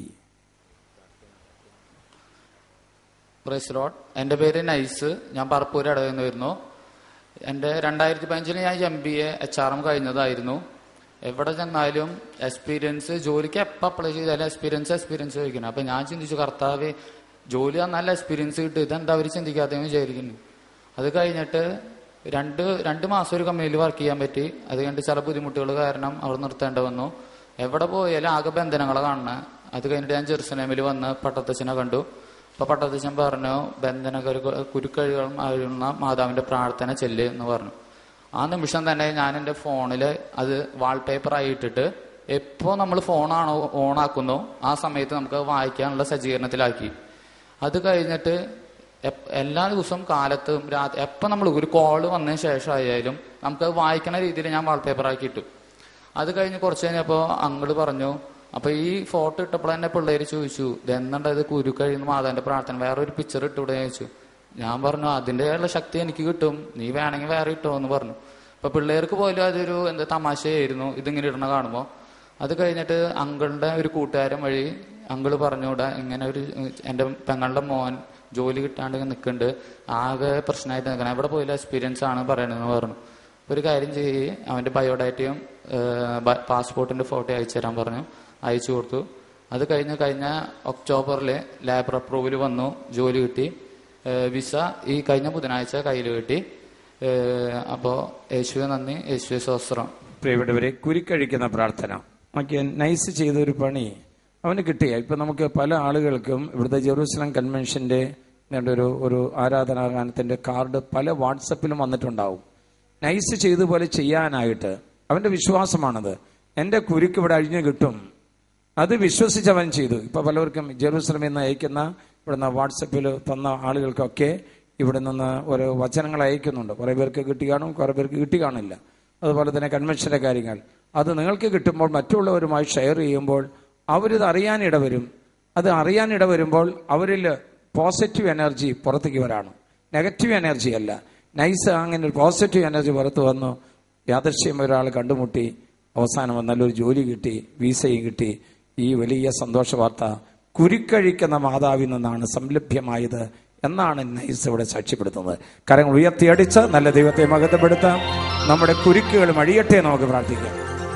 Praise lord. എൻ്റെ പേര് നൈസ്. ഞാൻ പറപ്പൂർ ഇടയിൽ നിന്ന് വരുന്നു. എൻ്റെ രണ്ടായിരത്തി പതിനഞ്ചിൽ ഞാൻ M B A H R M കഴിഞ്ഞതായിരുന്നു. എവിടെ ചെന്നാലും എക്സ്പീരിയൻസ്, ജോലിക്ക് എപ്പോൾ അപ്ലൈ ചെയ്താലും എക്സ്പീരിയൻസ് എക്സ്പീരിയൻസ് ചോദിക്കണം. അപ്പം ഞാൻ ചിന്തിച്ചു, കർത്താവ് ജോലി നല്ല എക്സ്പീരിയൻസ് കിട്ടും, ഇതെന്താ അവർ ചിന്തിക്കാത്തതെന്ന് വിചാരിക്കുന്നു. അത് കഴിഞ്ഞിട്ട് രണ്ട് രണ്ട് മാസം ഒരു കമ്പനിയിൽ വർക്ക് ചെയ്യാൻ പറ്റി. അത് കഴിഞ്ഞിട്ട് ചില ബുദ്ധിമുട്ടുകൾ കാരണം അവിടെ നിർത്തേണ്ടി വന്നു. എവിടെ പോയാലും ആകെ ബന്ധനങ്ങളെ കാണണം. അത് കഴിഞ്ഞിട്ട് ഞാൻ ജെറുസലേമിൽ വന്ന് പട്ടത്തച്ഛനെ കണ്ടു. അപ്പോൾ പട്ടത്തച്ഛൻ പറഞ്ഞു, ബന്ധനകർ കുരുക്കഴികളും അഴുന്ന മാതാവിൻ്റെ പ്രാർത്ഥന ചെല്ല് എന്ന് പറഞ്ഞു. ആ നിമിഷം തന്നെ ഞാൻ എൻ്റെ ഫോണിൽ അത് വാൾപേപ്പറായി ഇട്ടിട്ട് എപ്പോൾ നമ്മൾ ഫോണാണോ ഓണാക്കുന്നോ ആ സമയത്ത് നമുക്ക് വായിക്കാനുള്ള സജ്ജീകരണത്തിലാക്കി. അത് കഴിഞ്ഞിട്ട് എല്ലാ ദിവസവും കാലത്തും രാത്രി എപ്പോൾ നമ്മൾ ഒരു കോള് വന്നതിന് ശേഷമായാലും നമുക്ക് വായിക്കണ രീതിയിൽ ഞാൻ വാൾപേപ്പറാക്കി ഇട്ടു. അത് കഴിഞ്ഞ് കുറച്ച് കഴിഞ്ഞപ്പോൾ അങ്കിള് പറഞ്ഞു, അപ്പൊ ഈ ഫോട്ടോ ഇട്ടപ്പോൾ തന്നെ പിള്ളേര് ചോദിച്ചു, ഇതെന്നുണ്ട് ഇത് കുരുക്കഴിയുന്ന മാതാവിന്റെ പ്രാർത്ഥന, വേറെ ഒരു പിക്ചർ ഇട്ടൂടെ ചോദിച്ചു. ഞാൻ പറഞ്ഞു, അതിൻ്റെയുള്ള ശക്തി എനിക്ക് കിട്ടും, നീ വേണമെങ്കിൽ വേറെ ഇട്ടോ എന്ന് പറഞ്ഞു. അപ്പൊ പിള്ളേർക്ക് പോലും അതൊരു എന്താ തമാശയായിരുന്നു ഇതിങ്ങനെ ഇടണ കാണുമ്പോൾ. അത് കഴിഞ്ഞിട്ട് അങ്കിളിന്റെ ഒരു കൂട്ടുകാരൻ വഴി അങ്കിള് പറഞ്ഞുകൂടാ, ഇങ്ങനെ ഒരു എൻ്റെ പെങ്ങളുടെ മോൻ ജോലി കിട്ടാണ്ട് നിൽക്കുന്നുണ്ട്, ആകെ പ്രശ്നമായിട്ട് നിൽക്കണം, എവിടെ പോയില്ല എക്സ്പീരിയൻസ് ആണ് പറയണമെന്ന് പറഞ്ഞു. ഒരു കാര്യം ചെയ്യ്, അവൻ്റെ ബയോഡാറ്റയും പാസ്പോർട്ടിന്റെ ഫോട്ടോ അയച്ചു തരാൻ പറഞ്ഞു. അയച്ചു കൊടുത്തു. അത് കഴിഞ്ഞ് കഴിഞ്ഞ ഒക്ടോബറിൽ ലേബർ അപ്രൂവൽ വന്നു, ജോലി കിട്ടി, വിസ ഈ കഴിഞ്ഞ ബുധനാഴ്ച കയ്യിൽ കിട്ടി. അപ്പോൾ യേശുവെ നന്ദി, യേശുവെ സ്വസ്ത്രം.
പ്രിയപ്പെട്ടവരെ, കുരുക്കഴിക്കുന്ന പ്രാർത്ഥന നമുക്ക് നൈസ് ചെയ്തൊരു പണി അവന് കിട്ടിയ. ഇപ്പം നമുക്ക് പല ആളുകൾക്കും ഇവിടുത്തെ ജെറൂസലം കൺവെൻഷൻ്റെ ഒരു ഒരു ആരാധനാഗാനത്തിൻ്റെ കാർഡ് പല വാട്സപ്പിലും വന്നിട്ടുണ്ടാവും. നൈസ് ചെയ്തുപോലെ ചെയ്യാനായിട്ട് അവൻ്റെ വിശ്വാസമാണത്. എൻ്റെ കുരുക്ക് ഇവിടെ അഴിഞ്ഞു കിട്ടും, അത് വിശ്വസിച്ച് അവൻ ചെയ്തു. ഇപ്പൊ പലവർക്കും ജെറൂസലമിൽ നിന്ന് അയക്കുന്ന ഇവിടുന്ന് വാട്സപ്പിൽ തന്ന ആളുകൾക്കൊക്കെ ഇവിടെ നിന്ന് ഓരോ വചനങ്ങൾ അയക്കുന്നുണ്ട്. കുറെ പേർക്ക് കിട്ടി കാണും, കുറെ പേർക്ക് കിട്ടി കാണില്ല. അതുപോലെ തന്നെ കൺവെൻഷന്റെ കാര്യങ്ങൾ അത് നിങ്ങൾക്ക് കിട്ടുമ്പോൾ മറ്റുള്ളവരുമായി ഷെയർ ചെയ്യുമ്പോൾ അവരിത് അറിയാനിട വരും. അത് അറിയാനിട വരുമ്പോൾ അവരിൽ പോസിറ്റീവ് എനർജി പുറത്തേക്ക് വരാണ്, നെഗറ്റീവ് എനർജി അല്ല. നൈസ് അങ്ങനെ ഒരു പോസിറ്റീവ് എനർജി പുറത്ത് വന്നു. യാദൃശ്യം ഒരാൾ കണ്ടുമുട്ടി, അവസാനം നല്ലൊരു ജോലി കിട്ടി, വിസയും കിട്ടി. ഈ വലിയ സന്തോഷ വാർത്ത കുരുക്കഴിക്കുന്ന മാതാവിൽ നിന്നാണ് സംലഭ്യമായത് എന്നാണ് നൈസ് ഇവിടെ സാക്ഷ്യപ്പെടുത്തുന്നത്. കരങ്ങൾ ഉയർത്തിയടിച്ച് നല്ല ദൈവത്തെ മഹത്വപ്പെടുത്താം. നമ്മുടെ കുരുക്കുകൾ അഴിയട്ടെ നമുക്ക് പ്രാർത്ഥിക്കാം.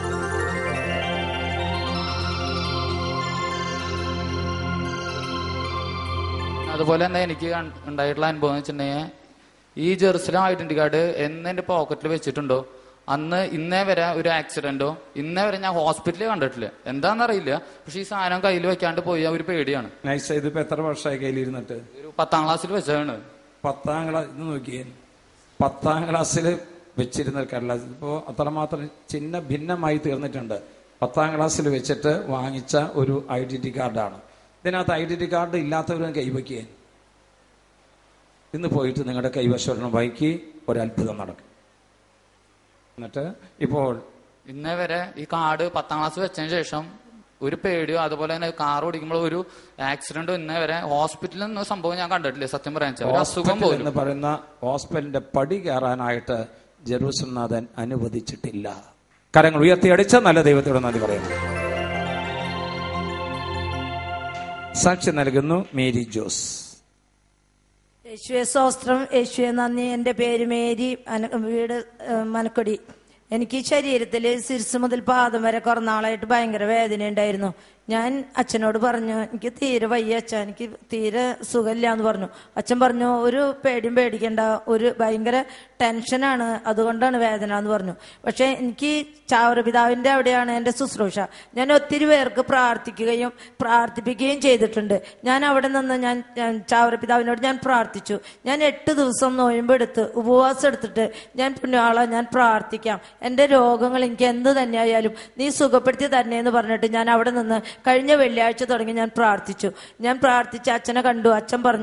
അതുപോലെ തന്നെ എനിക്ക് ഉണ്ടായിട്ടുള്ള അനുഭവം എന്ന് വെച്ചിട്ടുണ്ടെങ്കിൽ, ഈ ജെറുസലം ഐഡന്റി കാർഡ് എന്ന് എൻ്റെ പോക്കറ്റിൽ വെച്ചിട്ടുണ്ടോ അന്ന് ഇന്നേ വരെ ഒരു ആക്സിഡന്റോ ഇന്നേ വരെ ഞാൻ ഹോസ്പിറ്റലിൽ കണ്ടിട്ടില്ല. എന്താണെന്നറിയില്ല, പക്ഷെ ഈ സാധനം കയ്യിൽ വെക്കാണ്ട് പോയി ഒരു പേടിയാണ്.
നൈസ്. ഇതിപ്പോ എത്ര വർഷമായി കയ്യിലിരുന്നിട്ട്?
ഒരു പത്താം ക്ലാസ്സിൽ വെച്ചാണ്.
പത്താം ക്ലാസ് ഇത് നോക്കിയേ, പത്താം ക്ലാസ്സിൽ വെച്ചിരുന്ന കടലാസ് ഇപ്പോൾ അത്രമാത്രം ചിഹ്ന ഭിന്നമായി തീർന്നിട്ടുണ്ട്. പത്താം ക്ലാസ്സിൽ വെച്ചിട്ട് വാങ്ങിച്ച ഒരു ഐഡന്റിറ്റി കാർഡാണ്. ഇതിനകത്ത് ഐഡന്റിറ്റി കാർഡ് ഇല്ലാത്തവരും കൈവയ്ക്കുക. ഇന്ന് പോയിട്ട് നിങ്ങളുടെ കൈവശം വൈകി ഒരത്ഭുതം നടക്കും. എന്നിട്ട് ഇപ്പോൾ
ഇന്നേ വരെ ഈ കാർഡ് പത്താം ക്ലാസ് വെച്ചതിന് ശേഷം ഒരു പേടിയോ അതുപോലെ തന്നെ കാർ ഓടിക്കുമ്പോൾ ഒരു ആക്സിഡന്റോ ഇന്നേ വരെ ഹോസ്പിറ്റലിൽ നിന്ന് സംഭവം ഞാൻ കണ്ടിട്ടില്ല. സത്യം പറയാൻ അസുഖം
എന്ന് പറയുന്ന ഹോസ്പിറ്റലിന്റെ പടി കയറാനായിട്ട് ജെറൂസലം നാഥൻ അനുവദിച്ചിട്ടില്ല. കരങ്ങൾ ഉയർത്തിയടിച്ച നല്ല ദൈവത്തോട് നന്ദി പറയുന്നു. സാക്ഷി നൽകുന്നു മേരി ജോസ്.
യേശുവെ സ്തോത്രം, യേശുവെ നന്ദി. എൻ്റെ പേര് മേരി, വീട് മനക്കൊടി. എനിക്ക് ശരീരത്തിൽ ശിരസ് മുതൽ പാദം വരെ കുറേ നാളായിട്ട് ഭയങ്കര വേദന ഉണ്ടായിരുന്നു. ഞാൻ അച്ഛനോട് പറഞ്ഞു, എനിക്ക് തീരെ വയ്യ അച്ഛ, എനിക്ക് തീരെ സുഖമില്ല എന്ന് പറഞ്ഞു. അച്ഛൻ പറഞ്ഞു, ഒരു പേടിയും പേടിക്കണ്ട, ഒരു ഭയങ്കര ടെൻഷനാണ്, അതുകൊണ്ടാണ് വേദന എന്ന് പറഞ്ഞു. പക്ഷെ എനിക്ക് ചാവറപിതാവിൻ്റെ അവിടെയാണ് എൻ്റെ ശുശ്രൂഷ. ഞാൻ ഒത്തിരി പേർക്ക് പ്രാർത്ഥിക്കുകയും പ്രാർത്ഥിപ്പിക്കുകയും ചെയ്തിട്ടുണ്ട്. ഞാൻ അവിടെ നിന്ന് ഞാൻ ചാവറപിതാവിനോട് ഞാൻ പ്രാർത്ഥിച്ചു. ഞാൻ എട്ട് ദിവസം നോയമ്പെടുത്ത് ഉപവാസം എടുത്തിട്ട് ഞാൻ പുണ്യാള ഞാൻ പ്രാർത്ഥിക്കാം, എൻ്റെ രോഗങ്ങൾ എനിക്ക് എന്ത് തന്നെയായാലും നീ സുഖപ്പെടുത്തി തന്നെ എന്ന് പറഞ്ഞിട്ട് ഞാൻ അവിടെ നിന്ന് കഴിഞ്ഞ വെള്ളിയാഴ്ച തുടങ്ങി ഞാൻ പ്രാർത്ഥിച്ചു. ഞാൻ പ്രാർത്ഥിച്ച് അച്ഛനെ കണ്ടു. അച്ഛൻ പറഞ്ഞു,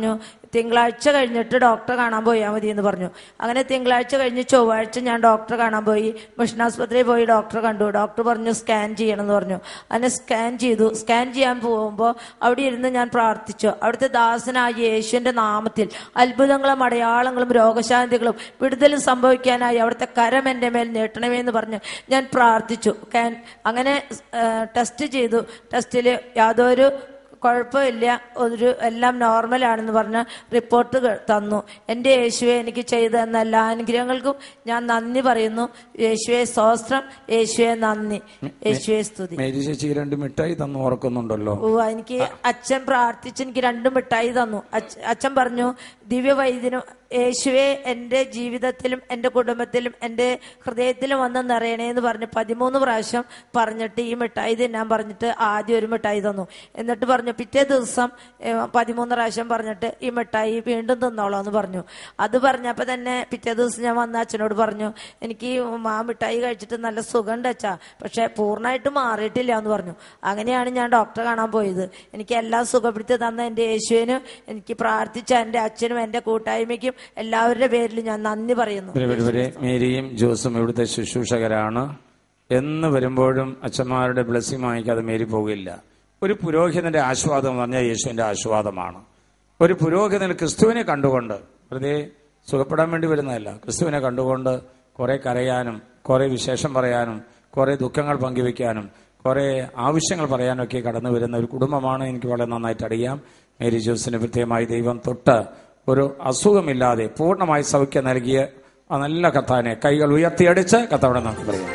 തിങ്കളാഴ്ച കഴിഞ്ഞിട്ട് ഡോക്ടറെ കാണാൻ പോയാൽ മതി എന്ന് പറഞ്ഞു. അങ്ങനെ തിങ്കളാഴ്ച കഴിഞ്ഞ് ചൊവ്വാഴ്ച ഞാൻ ഡോക്ടറെ കാണാൻ പോയി. മിഷൻ ആസ്പത്രിയിൽ പോയി ഡോക്ടറെ കണ്ടു. ഡോക്ടർ പറഞ്ഞു സ്കാൻ ചെയ്യണം എന്ന് പറഞ്ഞു. അങ്ങനെ സ്കാൻ ചെയ്തു. സ്കാൻ ചെയ്യാൻ പോകുമ്പോൾ അവിടെ ഇരുന്ന് ഞാൻ പ്രാർത്ഥിച്ചു. അവിടുത്തെ ദാസനായ യേശുവിന്റെ നാമത്തിൽ അത്ഭുതങ്ങളും അടയാളങ്ങളും രോഗശാന്തികളും വിടുതലും സംഭവിക്കാനായി അവിടുത്തെ കരം എൻ്റെ മേൽ നീട്ടണമേ എന്ന് പറഞ്ഞ് ഞാൻ പ്രാർത്ഥിച്ചു. അങ്ങനെ ടെസ്റ്റ് ചെയ്തു. ടെസ്റ്റിൽ യാതൊരു കുഴപ്പമില്ല, ഒരു എല്ലാം നോർമലാണെന്ന് പറഞ്ഞ് റിപ്പോർട്ട് തന്നു. എൻ്റെ യേശുവെ എനിക്ക് ചെയ്തു തന്ന എല്ലാ അനുഗ്രഹങ്ങൾക്കും ഞാൻ നന്ദി പറയുന്നു. യേശുവെ സ്തോത്രം, യേശുവെ നന്ദി, യേശുവെ സ്തുതി.
മേരി ചേച്ചി രണ്ട് മിഠായി തന്നു ഓർക്കുന്നുണ്ടല്ലോ.
ഓ, എനിക്ക് അച്ഛൻ പ്രാർത്ഥിച്ച് എനിക്ക് രണ്ട് മിഠായി തന്നു. അച്ഛൻ പറഞ്ഞു ദിവ്യവൈദ്യനും യേശുവെ എൻ്റെ ജീവിതത്തിലും എൻ്റെ കുടുംബത്തിലും എൻ്റെ ഹൃദയത്തിലും വന്ന് നിറയണേ എന്ന് പറഞ്ഞ് പതിമൂന്ന് പ്രാവശ്യം പറഞ്ഞിട്ട് ഈ മിഠായി തിന്നാൻ പറഞ്ഞിട്ട് ആദ്യം ഒരു മിഠായി തന്നു. എന്നിട്ട് പറഞ്ഞു പിറ്റേ ദിവസം പതിമൂന്ന് പ്രാവശ്യം പറഞ്ഞിട്ട് ഈ മിഠായി വീണ്ടും തിന്നോളാം എന്ന് പറഞ്ഞു. അത് പറഞ്ഞപ്പോൾ തന്നെ പിറ്റേ ദിവസം ഞാൻ വന്ന അച്ഛനോട് പറഞ്ഞു എനിക്ക് ആ മിഠായി കഴിച്ചിട്ട് നല്ല സുഖമുണ്ട് അച്ഛാ, പക്ഷെ പൂർണ്ണമായിട്ട് മാറിയിട്ടില്ല എന്ന് പറഞ്ഞു. അങ്ങനെയാണ് ഞാൻ ഡോക്ടറെ കാണാൻ പോയത്. എനിക്ക് എല്ലാം സുഖപ്പെടുത്തി തന്ന എൻ്റെ യേശുവിനും എനിക്ക് പ്രാർത്ഥിച്ച എൻ്റെ അച്ഛനും എൻ്റെ കൂട്ടായ്മയ്ക്കും എല്ലാവരുടെ പേരിലും ഞാൻ നന്ദി പറയുന്നു.
മേരിയും ജോസും ഇവിടുത്തെ ശുശ്രൂഷകരാണ്. എന്ന് വരുമ്പോഴും അച്ഛന്മാരുടെ ബ്ലെസ്സിങ് വാങ്ങിക്കാതെ മേരി പോകില്ല. ഒരു പുരോഹിതന്റെ ആസ്വാദം എന്ന് പറഞ്ഞാൽ യേശുവിന്റെ ആസ്വാദമാണ്. ഒരു പുരോഹിതൻ ക്രിസ്തുവിനെ കണ്ടുകൊണ്ട് വെറുതെ സുഖപ്പെടാൻ വേണ്ടി വരുന്നതല്ല, ക്രിസ്തുവിനെ കണ്ടുകൊണ്ട് കുറെ കരയാനും കുറെ വിശേഷം പറയാനും കുറെ ദുഃഖങ്ങൾ പങ്കുവെക്കാനും കുറെ ആവശ്യങ്ങൾ പറയാനും ഒക്കെ കടന്നു വരുന്ന ഒരു കുടുംബമാണ്. എനിക്ക് വളരെ നന്നായിട്ട് അറിയാം. മേരി ജോസിന് പ്രത്യേകമായി ദൈവം തൊട്ട് ഒരു അസുഖമില്ലാതെ പൂർണ്ണമായി സൗഖ്യം നൽകിയ ആ നല്ല കർത്താവിനെ കൈകൾ ഉയർത്തിയടിച്ച് കർത്താവിനെ നമുക്ക് പറയാം.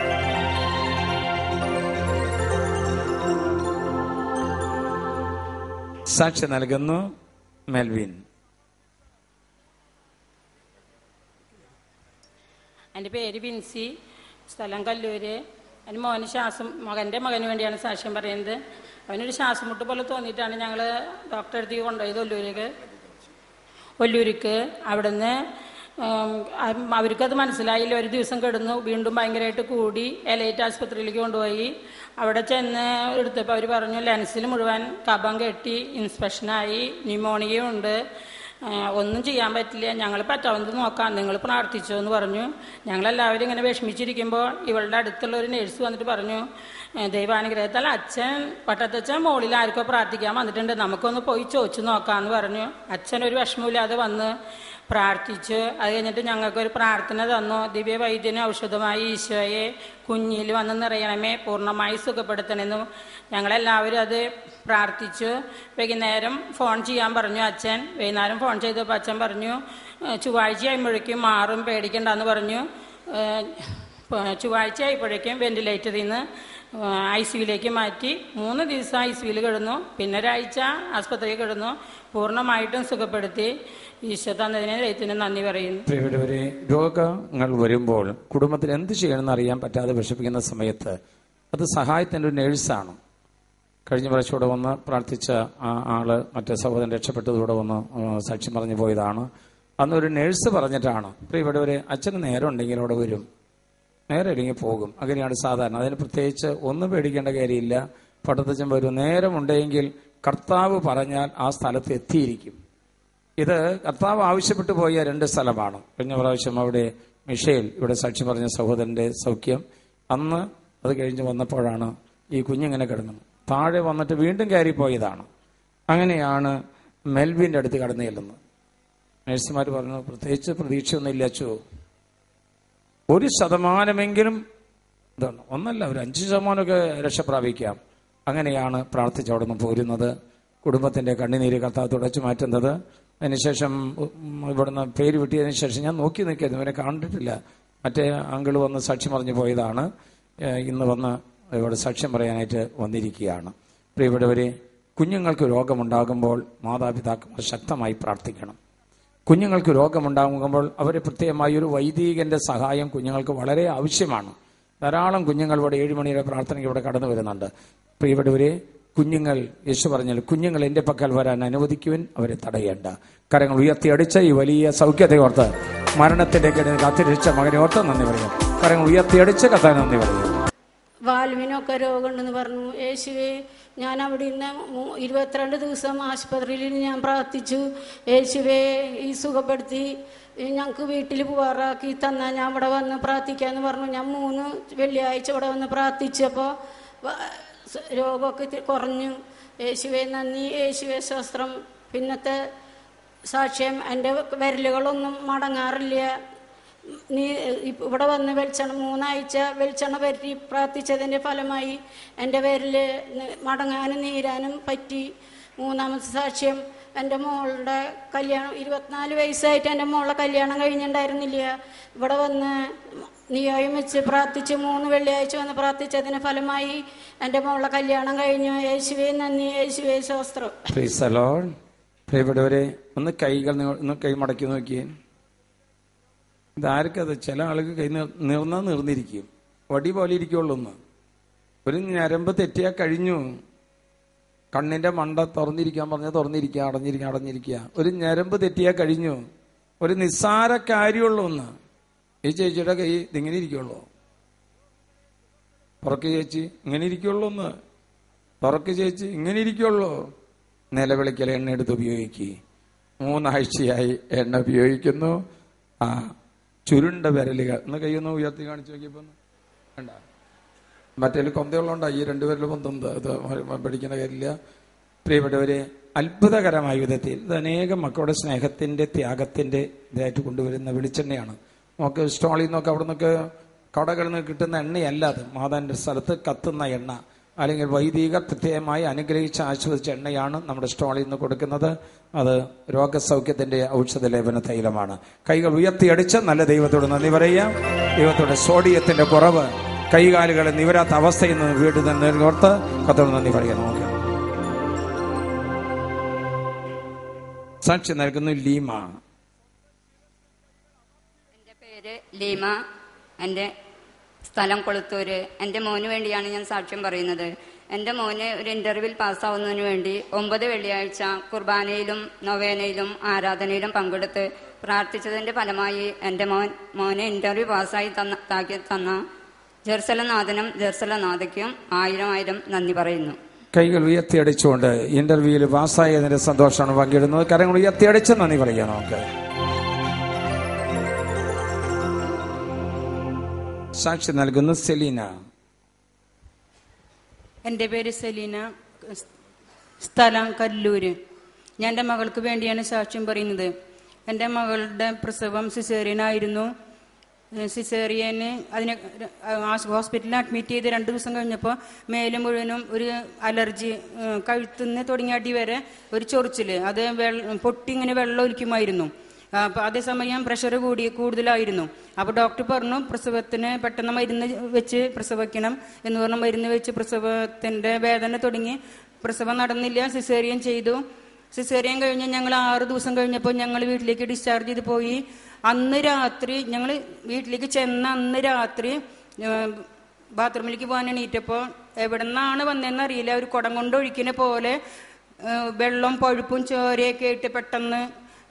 സാക്ഷി നൽകുന്നു മെൽവിൻ.
എൻ്റെ പേര് ബിൻസി, സ്ഥലം കല്ലൂര്. എൻ്റെ മോന് ശ്വാസം മകൻ്റെ മകന് വേണ്ടിയാണ് സാക്ഷ്യം പറയുന്നത്. അവനൊരു ശ്വാസം മുട്ട് പോലെ തോന്നിയിട്ടാണ് ഞങ്ങൾ ഡോക്ടറെ അടുത്തേക്ക് കൊണ്ടുപോയത് ഒല്ലൂരിക്ക് ഒല്ലൂരിക്ക് അവിടുന്ന് അവർക്കത് മനസ്സിലായില്ല. ഒരു ദിവസം കിടന്നു, വീണ്ടും ഭയങ്കരമായിട്ട് കൂടി എലൈറ്റ് ആശുപത്രിയിലേക്ക് കൊണ്ടുപോയി. അവിടെ ചെന്ന് എടുത്തപ്പോൾ അവർ പറഞ്ഞു ലെൻസിൽ മുഴുവൻ കഫം കെട്ടി, ഇൻസ്പെക്ഷനായി, ന്യൂമോണിയ ഉണ്ട്, ഒന്നും ചെയ്യാൻ പറ്റില്ല, ഞങ്ങൾ പറ്റാവുന്നത് നോക്കാം, നിങ്ങൾ പ്രാർത്ഥിച്ചോ എന്ന് പറഞ്ഞു. ഞങ്ങളെല്ലാവരും ഇങ്ങനെ വിഷമിച്ചിരിക്കുമ്പോൾ ഇവളുടെ അടുത്തുള്ള ഒരു നേഴ്സ് വന്നിട്ട് പറഞ്ഞു ദൈവാനുഗ്രഹത്താൽ അച്ഛൻ പട്ടത്തച്ഛൻ മോളിൽ ആർക്കോ പ്രാർത്ഥിക്കാൻ വന്നിട്ടുണ്ട്, നമുക്കൊന്ന് പോയി ചോദിച്ചു നോക്കാമെന്ന് പറഞ്ഞു. അച്ഛൻ ഒരു വിഷമമില്ലാതെ വന്ന് പ്രാർത്ഥിച്ചു. അത് കഴിഞ്ഞിട്ട് ഞങ്ങൾക്കൊരു പ്രാർത്ഥന തന്നു. ദിവ്യവൈദ്യന് ഔഷധമായി ഈശോയെ കുഞ്ഞിൽ വന്ന് നിറയണമേ, പൂർണ്ണമായി സുഖപ്പെടുത്തണമെന്നും ഞങ്ങളെല്ലാവരും അത് പ്രാർത്ഥിച്ചു. വൈകുന്നേരം ഫോൺ ചെയ്യാൻ പറഞ്ഞു അച്ഛൻ. വൈകുന്നേരം ഫോൺ ചെയ്തപ്പോൾ അച്ഛൻ പറഞ്ഞു ചൊവ്വാഴ്ച ആകുമ്പോഴേക്കും മാറും, പേടിക്കണ്ടെന്ന് പറഞ്ഞു. ചൊവ്വാഴ്ച ആയപ്പോഴേക്കും വെന്റിലേറ്ററിൽ നിന്ന് ഐ സിയുലേക്ക് മാറ്റി. മൂന്ന് ദിവസം ഐ സിയുയിൽ കിടന്നു. പിന്നെ ഒരാഴ്ച ആസ്പത്രിയിൽ കിടന്നു. പൂർണ്ണമായിട്ടും സുഖപ്പെടുത്തി. ഈശോ തന്നതിനെ ദൈവത്തിന് നന്ദി പറയുന്നു.
പ്രിയപ്പെട്ടവരെ, രോഗങ്ങൾ വരുമ്പോൾ കുടുംബത്തിൽ എന്ത് ചെയ്യണമെന്ന് അറിയാൻ പറ്റാതെ വിഷമിക്കുന്ന സമയത്ത് അത് സഹായത്തിൻ്റെ ഒരു നേഴ്സാണ്. കഴിഞ്ഞ പ്രാവശ്യം ഇവിടെ വന്ന് പ്രാർത്ഥിച്ച ആ ആള് മറ്റേ സഹോദരൻ രക്ഷപ്പെട്ടതോടെ വന്ന് സാക്ഷ്യം പറഞ്ഞു പോയതാണ്. അന്ന് ഒരു നേഴ്സ് പറഞ്ഞിട്ടാണ് പ്രിയപ്പെട്ടവരെ അച്ഛന് നേരം ഉണ്ടെങ്കിൽ അവിടെ വരും, നേരെ ഇറങ്ങി പോകും. അങ്ങനെയാണ് സാധാരണ. അതിന് പ്രത്യേകിച്ച് ഒന്നും പേടിക്കേണ്ട കാര്യമില്ല. പട്ടത്തച്ഛൻ വരും. നേരമുണ്ടെങ്കിൽ കർത്താവ് പറഞ്ഞാൽ ആ സ്ഥലത്ത് എത്തിയിരിക്കും. ഇത് കർത്താവ് ആവശ്യപ്പെട്ടു പോയ രണ്ട് സ്ഥലമാണ്. കഴിഞ്ഞ പ്രാവശ്യം അവിടെ മിഷേൽ ഇവിടെ സാക്ഷി പറഞ്ഞ സഹോദരന്റെ സൗഖ്യം. അന്ന് അത് കഴിഞ്ഞ് വന്നപ്പോഴാണ് ഈ കുഞ്ഞിങ്ങനെ കിടന്നത്. താഴെ വന്നിട്ട് വീണ്ടും കയറിപ്പോയതാണ്. അങ്ങനെയാണ് മെൽവിൻ്റെ അടുത്ത് കടന്നു ചെല്ലുന്നത്. നഴ്സുമാർ പറഞ്ഞു പ്രത്യേകിച്ച് പ്രതീക്ഷയൊന്നും ഇല്ല അച്ചോ, ഒരു ശതമാനമെങ്കിലും ഇതാണ്, ഒന്നല്ല ഒരു അഞ്ച് ശതമാനമൊക്കെ രക്ഷ പ്രാപിക്കാം. അങ്ങനെയാണ് പ്രാർത്ഥിച്ച് അവിടെ നിന്ന് പോരുന്നത്. കുടുംബത്തിന്റെ കണ്ണുനീര് കർത്താവ് തുടച്ചു മാറ്റുന്നത്. അതിനുശേഷം ഇവിടുന്ന് പേര് വിട്ടിയതിനു ശേഷം ഞാൻ നോക്കി നിൽക്കുന്നു, ഇവരെ കണ്ടിട്ടില്ല. മറ്റേ അങ്കിൾ വന്ന് സാക്ഷ്യം പറഞ്ഞു പോയതാണ്. ഇന്ന് വന്ന് ഇവിടെ സാക്ഷ്യം പറയാനായിട്ട് വന്നിരിക്കുകയാണ്. പ്രിയപ്പെട്ടവരെ, കുഞ്ഞുങ്ങൾക്ക് രോഗമുണ്ടാകുമ്പോൾ മാതാപിതാക്കൾ ശക്തമായി പ്രാർത്ഥിക്കണം. കുഞ്ഞുങ്ങൾക്ക് രോഗമുണ്ടാകുമ്പോൾ അവരെ പ്രത്യേകമായി ഒരു വൈദികന്റെ സഹായം കുഞ്ഞുങ്ങൾക്ക് വളരെ ആവശ്യമാണ്. ധാരാളം കുഞ്ഞുങ്ങൾ ഇവിടെ ഏഴുമണിയുടെ പ്രാർത്ഥനയ്ക്ക് ഇവിടെ കടന്നു വരുന്നുണ്ട്. പ്രിയപ്പെട്ടവരെ, കുഞ്ഞുങ്ങൾ യേശു പറഞ്ഞാൽ കുഞ്ഞുങ്ങൾ എൻ്റെ പക്കൽ വരാൻ അനുവദിക്കുവാൻ അവരെ തടയേണ്ട. കരങ്ങൾ ഉയർത്തിയടിച്ച ഈ വലിയ സൗഖ്യത്തെ ഓർത്ത് മരണത്തിന്റെ കാത്തിരിച്ച മകനെ ഓർത്ത് നന്ദി പറയാം. കരങ്ങൾ ഉയർത്തിയടിച്ച് കത്താൻ നന്ദി പറയാം.
വാൽവിനൊക്കെ രോഗമുണ്ടെന്ന് പറഞ്ഞു. യേശുവേ, ഞാൻ അവിടെ നിന്ന് ഇരുപത്തിരണ്ട് ദിവസം ആശുപത്രിയിൽ ഞാൻ പ്രാർത്ഥിച്ചു. യേശുവേ, ഈ സുഖപ്പെടുത്തി ഞങ്ങൾക്ക് വീട്ടിൽ പോവാറാക്കി തന്നാൽ ഞാൻ ഇവിടെ വന്ന് പ്രാർത്ഥിക്കാമെന്ന് പറഞ്ഞു. ഞാൻ മൂന്ന് വെള്ളിയാഴ്ച ഇവിടെ വന്ന് പ്രാർത്ഥിച്ചപ്പോൾ രോഗമൊക്കെ കുറഞ്ഞു. യേശുവേ നന്ദി, യേശുവേ സ്വസ്ത്രം. പിന്നത്തെ സാക്ഷ്യം, എൻ്റെ വിരലുകളൊന്നും മടങ്ങാറില്ല. നീ ഇവിടെ വന്ന് വെളിച്ചെണ്ണ മൂന്നാഴ്ച വെളിച്ചെണ്ണ പറ്റി പ്രാർത്ഥിച്ചതിൻ്റെ ഫലമായി എൻ്റെ വിരൽ മടങ്ങാനും നീരാനും പറ്റി. മൂന്നാമത്തെ സാക്ഷ്യം, എൻ്റെ മോളുടെ കല്യാണം ഇരുപത്തിനാല് വയസ്സായിട്ട് എൻ്റെ മോളുടെ കല്യാണം കഴിഞ്ഞിട്ടുണ്ടായിരുന്നില്ല. ഇവിടെ വന്ന് നിയോഗം വെച്ച് പ്രാർത്ഥിച്ച് മൂന്ന് വെള്ളിയാഴ്ച വന്ന് പ്രാർത്ഥിച്ചതിന് ഫലമായി എൻ്റെ മോളുടെ കല്യാണം കഴിഞ്ഞു. യേശുവേ നന്ദി, യേശുവേ സ്വസ്ത്രം.
പ്രിയപ്പെട്ടവരെ, ഒന്ന് കൈകൾ ഒന്ന് കൈ മടക്കി നോക്കിയേ. ഇതാർക്കത്? ചില ആളുകൾ കൈ നിർന്നാ നിർന്നിരിക്കും, വടി പോലെ ഇരിക്കുള്ളൂ. ഒന്ന് ഒരു ഞരമ്പ് തെറ്റിയാൽ കഴിഞ്ഞു. കണ്ണിന്റെ മണ്ട തുറന്നിരിക്കാൻ പറഞ്ഞാൽ തുറന്നിരിക്കുക, അടഞ്ഞിരിക്കുക അടഞ്ഞിരിക്കുക. ഒരു ഞരമ്പ് തെറ്റിയാൽ കഴിഞ്ഞു. ഒരു നിസ്സാര കാര്യമുള്ളൂ. ഒന്ന് ഈ ചേച്ചിയുടെ കൈ ഇതിങ്ങനെ ഇരിക്കുള്ളൂ. പുറക്ക് ചേച്ചി ഇങ്ങനെ ഇരിക്കുള്ളൂ. ഒന്ന് പുറക്ക് ചേച്ചി ഇങ്ങനെ ഇരിക്കുള്ളൂ. നിലവിളിക്കൽ എണ്ണ എടുത്ത് ഉപയോഗിക്കുക. മൂന്നാഴ്ചയായി എണ്ണ ഉപയോഗിക്കുന്നു. ആ ചുരുണ്ട വിരലുകൾ ഒന്ന് കൈയൊന്ന് ഉയർത്തി കാണിച്ചു നോക്കിയപ്പോ വേണ്ട, മറ്റേ കൊന്തയുള്ളതുകൊണ്ടാ ഈ രണ്ടുപേരിൽ പൊന്തും പഠിക്കുന്ന കാര്യമില്ല. പ്രിയപ്പെട്ടവരെ, അത്ഭുതകരമായ വിധത്തിൽ ഇത് അനേകം മക്കളുടെ സ്നേഹത്തിന്റെ ത്യാഗത്തിന്റെ ഇതായിട്ട് കൊണ്ടുവരുന്ന വെളിച്ചെണ്ണയാണ്. നമുക്ക് സ്റ്റോളിൽ നിന്നൊക്കെ അവിടെ നിന്നൊക്കെ കടകളിൽ നിന്ന് കിട്ടുന്ന എണ്ണയല്ല അത്. മാതാവിന്റെ സ്ഥലത്ത് കത്തുന്ന എണ്ണ, അല്ലെങ്കിൽ വൈദികർ പ്രത്യേകമായി അനുഗ്രഹിച്ച് ആശ്വസിച്ച എണ്ണയാണ് നമ്മുടെ സ്റ്റോളിൽ നിന്ന് കൊടുക്കുന്നത്. അത് രോഗസൗഖ്യത്തിന്റെ ഔഷധ ലേപന തൈലമാണ്. കൈകൾ ഉയർത്തിയടിച്ച് നല്ല ദൈവത്തോട് നന്ദി പറയാം. ദൈവത്തോടെ സോഡിയത്തിന്റെ കുറവ്, കൈകാലുകളെ നിവരാത്ത അവസ്ഥയിൽ നിന്ന് വീട്ടിൽ നിന്ന് ഓർത്ത് കത്തോട് നന്ദി പറയാം. നോക്കാം. സാക്ഷി നൽകുന്നു ലീമ.
എൻ്റെ പേര് ലീമ, എൻ്റെ സ്ഥലം കൊളുത്തൂര്. എൻ്റെ മോന് വേണ്ടിയാണ് ഞാൻ സാക്ഷ്യം പറയുന്നത്. എൻ്റെ മോന് ഒരു ഇന്റർവ്യൂവിൽ പാസ്സാവുന്നതിന് വേണ്ടി ഒമ്പത് വെള്ളിയാഴ്ച കുർബാനയിലും നൊവേനയിലും ആരാധനയിലും പങ്കെടുത്ത് പ്രാർത്ഥിച്ചതിൻ്റെ ഫലമായി എൻ്റെ മോൻ മോനെ ഇന്റർവ്യൂ പാസ്സായി തന്ന താക്കി തന്ന ജെറുസലനാഥനും ജെറുസലനാഥയ്ക്കും ആയിരം ആയിരം നന്ദി പറയുന്നു.
കൈകൾ ഉയർത്തിയടിച്ചുകൊണ്ട് ഇന്റർവ്യൂവിൽ പാസ്സായതിന്റെ സന്തോഷമാണ് പങ്കിടുന്നത്. കരങ്ങൾ ഉയർത്തിയടിച്ച് നന്ദി പറയാം. നമുക്ക് സാക്ഷി നൽകുന്നു സെലീന.
എൻ്റെ പേര് സെലീന, സ്ഥലം കല്ലൂര്. ഞാൻ എൻ്റെ മകൾക്ക് വേണ്ടിയാണ് സാക്ഷ്യം പറയുന്നത്. എൻ്റെ മകളുടെ പ്രസവം സിസേറിയനായിരുന്നു. സിസേറിയന് അതിനെ ഹോസ്പിറ്റലിൽ അഡ്മിറ്റ് ചെയ്ത് രണ്ട് ദിവസം കഴിഞ്ഞപ്പോൾ മേല് മുഴുവനും ഒരു അലർജി, കഴുത്തുനിന്ന് തുടങ്ങിയ അടി വരെ ഒരു ചൊറിച്ചിൽ, അത് വെള്ളം പൊട്ടി ഇങ്ങനെ വെള്ളം ഒലിക്കുമായിരുന്നു. അപ്പോൾ അതേസമയം പ്രഷർ കൂടി കൂടുതലായിരുന്നു. അപ്പോൾ ഡോക്ടർ പറഞ്ഞു പ്രസവത്തിന് പെട്ടെന്ന് മരുന്ന് വെച്ച് പ്രസവിക്കണം എന്ന് പറഞ്ഞ മരുന്ന് വെച്ച് പ്രസവത്തിൻ്റെ വേദന തുടങ്ങി. പ്രസവം നടന്നില്ല, സിസേറിയൻ ചെയ്തു. സിസേറിയൻ കഴിഞ്ഞ് ഞങ്ങൾ ആറ് ദിവസം കഴിഞ്ഞപ്പോൾ ഞങ്ങൾ വീട്ടിലേക്ക് ഡിസ്ചാർജ് ചെയ്ത് പോയി. അന്ന് രാത്രി ഞങ്ങൾ വീട്ടിലേക്ക് ചെന്ന അന്ന് രാത്രി ബാത്റൂമിലേക്ക് പോകാൻ എണീറ്റപ്പോൾ എവിടെ നിന്നാണ് വന്നതെന്ന് അറിയില്ല, ഒരു കുടം കൊണ്ട് ഒഴിക്കുന്ന പോലെ വെള്ളം പഴുപ്പും ചോരയൊക്കെ ആയിട്ട് പെട്ടെന്ന്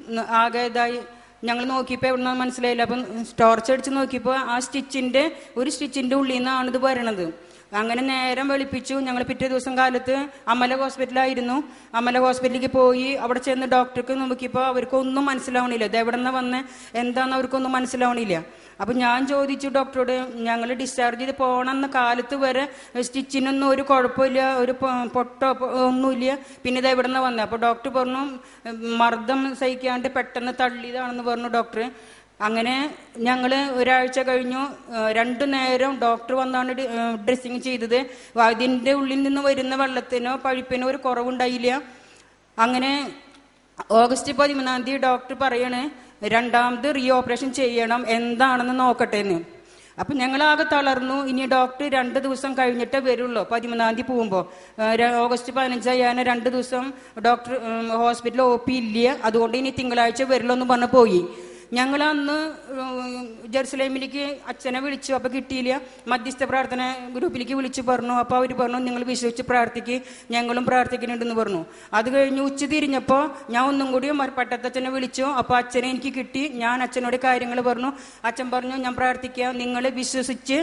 ആകെ ഇതായി. ഞങ്ങൾ നോക്കിയപ്പോൾ എവിടെ നിന്നാണ് മനസ്സിലായില്ല. അപ്പം ടോർച്ച് അടിച്ച് നോക്കിയപ്പോൾ ആ സ്റ്റിച്ചിൻ്റെ ഒരു സ്റ്റിച്ചിൻ്റെ ഉള്ളിൽ നിന്നാണ് ഇത് വരണത്. അങ്ങനെ നേരം വെളുപ്പിച്ചു. ഞങ്ങൾ പിറ്റേ ദിവസം കാലത്ത് അമല ഹോസ്പിറ്റലായിരുന്നു. അമല ഹോസ്പിറ്റലിലേക്ക് പോയി. അവിടെ ചെന്ന് ഡോക്ടർക്ക് നോക്കിയപ്പോൾ അവർക്കൊന്നും മനസ്സിലാവണില്ല. ഇത് എവിടെ നിന്ന് വന്ന് എന്താണെന്ന് അവർക്കൊന്നും മനസ്സിലാവണില്ല. അപ്പം ഞാൻ ചോദിച്ചു ഡോക്ടറോട്, ഞങ്ങൾ ഡിസ്ചാർജ് ചെയ്ത് പോകണമെന്ന കാലത്ത് വരെ സ്റ്റിച്ചിനൊന്നും ഒരു കുഴപ്പമില്ല, ഒരു പൊട്ടോ ഒന്നുമില്ല, പിന്നെ ഇത് എവിടെ നിന്ന് വന്നത്? അപ്പോൾ ഡോക്ടർ പറഞ്ഞു മർദ്ദം സഹിക്കാണ്ട് പെട്ടെന്ന് തള്ളിയതാണെന്ന് പറഞ്ഞു ഡോക്ടർ. അങ്ങനെ ഞങ്ങൾ ഒരാഴ്ച കഴിഞ്ഞു. രണ്ടു നേരം ഡോക്ടർ വന്നാണ് ഡ്രസ്സിങ് ചെയ്തത്. അതിൻ്റെ ഉള്ളിൽ നിന്ന് വരുന്ന വെള്ളത്തിനോ പഴുപ്പിനോ ഒരു കുറവുണ്ടായില്ല. അങ്ങനെ ഓഗസ്റ്റ് പതിമൂന്നാം തീയതി ഡോക്ടർ പറയണേ രണ്ടാമത് റീ ഓപ്പറേഷൻ ചെയ്യണം, എന്താണെന്ന് നോക്കട്ടെ എന്ന്. അപ്പം ഞങ്ങളാകെ തളർന്നു. ഇനി ഡോക്ടർ രണ്ട് ദിവസം കഴിഞ്ഞിട്ടേ വരുള്ളൂ. പതിമൂന്നാം തീയതി പോകുമ്പോൾ ഓഗസ്റ്റ് പതിനഞ്ചാം ഞാൻ രണ്ട് ദിവസം ഡോക്ടർ ഹോസ്പിറ്റലിൽ ഒ പി ഇല്ല, അതുകൊണ്ട് ഇനി തിങ്കളാഴ്ച വരുള്ളൂ എന്ന് പറഞ്ഞ് പോയി. ഞങ്ങൾ അന്ന് ജെറുസലേമിലേക്ക് അച്ഛനെ വിളിച്ചു. അപ്പോൾ കിട്ടിയില്ല. മധ്യസ്ഥ പ്രാർത്ഥന ഗ്രൂപ്പിലേക്ക് വിളിച്ചു പറഞ്ഞു. അപ്പോൾ അവർ പറഞ്ഞു നിങ്ങൾ വിശ്വസിച്ച് പ്രാർത്ഥിക്ക്, ഞങ്ങളും പ്രാർത്ഥിക്കുന്നുണ്ടെന്ന് പറഞ്ഞു. അത് കഴിഞ്ഞ് ഉച്ച തിരിഞ്ഞപ്പോൾ ഞാൻ ഒന്നും കൂടി പട്ടത്തച്ഛനെ വിളിച്ചു. അപ്പോൾ അച്ഛനെ എനിക്ക് കിട്ടി. ഞാൻ അച്ഛനോട് കാര്യങ്ങൾ പറഞ്ഞു. അച്ഛൻ പറഞ്ഞു ഞാൻ പ്രാർത്ഥിക്കാം, നിങ്ങൾ വിശ്വസിച്ച്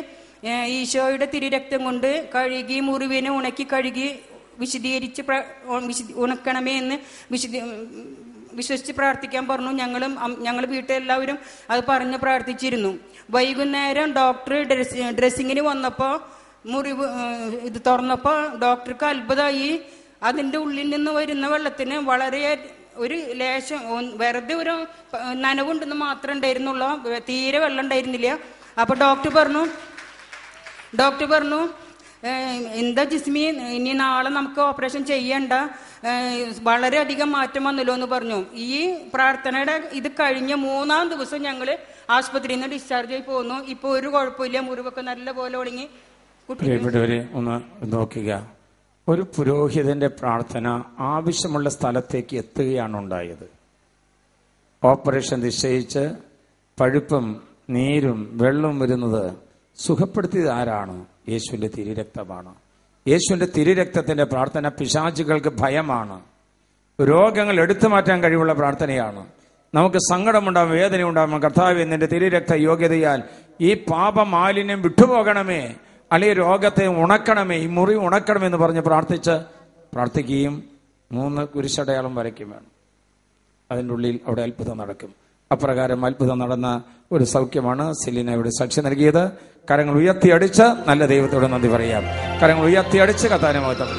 ഏഹ് ഈശോയുടെ തിരുരക്തം കൊണ്ട് കഴുകി മുറിവിനെ ഉണക്കി കഴുകി വിശദീകരിച്ച് പ്ര- വിശദീ ഉണക്കണമേ എന്ന് വിശദീ വിശ്വസിച്ച് പ്രാർത്ഥിക്കാൻ പറഞ്ഞു. ഞങ്ങളും ഞങ്ങൾ വീട്ടിലെല്ലാവരും അത് പറഞ്ഞ് പ്രാർത്ഥിച്ചിരുന്നു. വൈകുന്നേരം ഡോക്ടർ ഡ്രസ് ഡ്രസ്സിങ്ങിന് വന്നപ്പോൾ മുറിവ് ഇത് തുറന്നപ്പോൾ ഡോക്ടർക്ക് അത്ഭുതമായി. അതിൻ്റെ ഉള്ളിൽ നിന്ന് വരുന്ന വെള്ളത്തിന് വളരെ ഒരു ലേശം വെറുതെ ഒരു നനവുണ്ടെന്ന് മാത്രമേ ഉണ്ടായിരുന്നുള്ളൂ, തീരെ വെള്ളം ഉണ്ടായിരുന്നില്ല. അപ്പോൾ ഡോക്ടർ പറഞ്ഞു ഡോക്ടർ പറഞ്ഞു എന്താ ജിസ്മി, ഇനി നാളെ നമുക്ക് ഓപ്പറേഷൻ ചെയ്യണ്ട, വളരെയധികം മാറ്റം വന്നല്ലോ എന്ന് പറഞ്ഞു. ഈ പ്രാർത്ഥനയുടെ ഇത് കഴിഞ്ഞ മൂന്നാം ദിവസം ഞങ്ങൾ ആശുപത്രിയിൽ നിന്ന് ഡിസ്ചാർജ് ആയി പോന്നു. ഇപ്പോൾ ഒരു കുഴപ്പമില്ല, മുറിവൊക്കെ നല്ല പോലെ ഒടുങ്ങി.
പ്രിയപ്പെട്ടവരെ ഒന്ന് നോക്കുക, ഒരു പുരോഹിതന്റെ പ്രാർത്ഥന ആവശ്യമുള്ള സ്ഥലത്തേക്ക് എത്തുകയാണ് ഉണ്ടായത്. ഓപ്പറേഷൻ നിശ്ചയിച്ച് പഴുപ്പും നീരും വെള്ളവും വരുന്നത് സുഖപ്പെടുത്തിയത് ആരാണ്? യേശുവിന്റെ തിരുരക്തമാണ്. യേശുവിന്റെ തിരുരക്തത്തിന്റെ പ്രാർത്ഥന പിശാചുകൾക്ക് ഭയമാണ്. രോഗങ്ങൾ എടുത്തു മാറ്റാൻ കഴിവുള്ള പ്രാർത്ഥനയാണ്. നമുക്ക് സങ്കടമുണ്ടാകും, വേദന ഉണ്ടാകും. കർത്താവേ, നിന്റെ തിരുരക്ത യോഗ്യതയാൽ ഈ പാപമാലിന്യം വിട്ടുപോകണമേ, അല്ലെങ്കിൽ രോഗത്തെ ഉണക്കണമേ, ഈ മുറി ഉണക്കണമെന്ന് പറഞ്ഞ് പ്രാർത്ഥിച്ച് പ്രാർത്ഥിക്കുകയും മൂന്ന് കുരിശടയാളം വരയ്ക്കും വേണം. അതിൻ്റെ ഉള്ളിൽ അവിടെ അത്ഭുതം നടക്കും. അപ്രകാരം അത്ഭുതം നടന്ന ഒരു സൗഖ്യമാണ് സെലീന ഇവിടെ സാക്ഷി നൽകിയത്. കരങ്ങൾ ഉയർത്തിയടിച്ച് നല്ല ദൈവത്തോട് നന്ദി പറയാം. കരങ്ങൾ ഉയർത്തിയടിച്ച് കർത്താവിനെ മഹത്വം.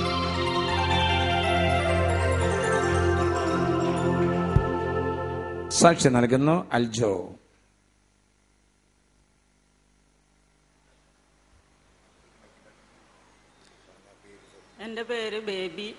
സാക്ഷി നൽകുന്നു അൽജോ.
എൻ്റെ പേര് ബേബി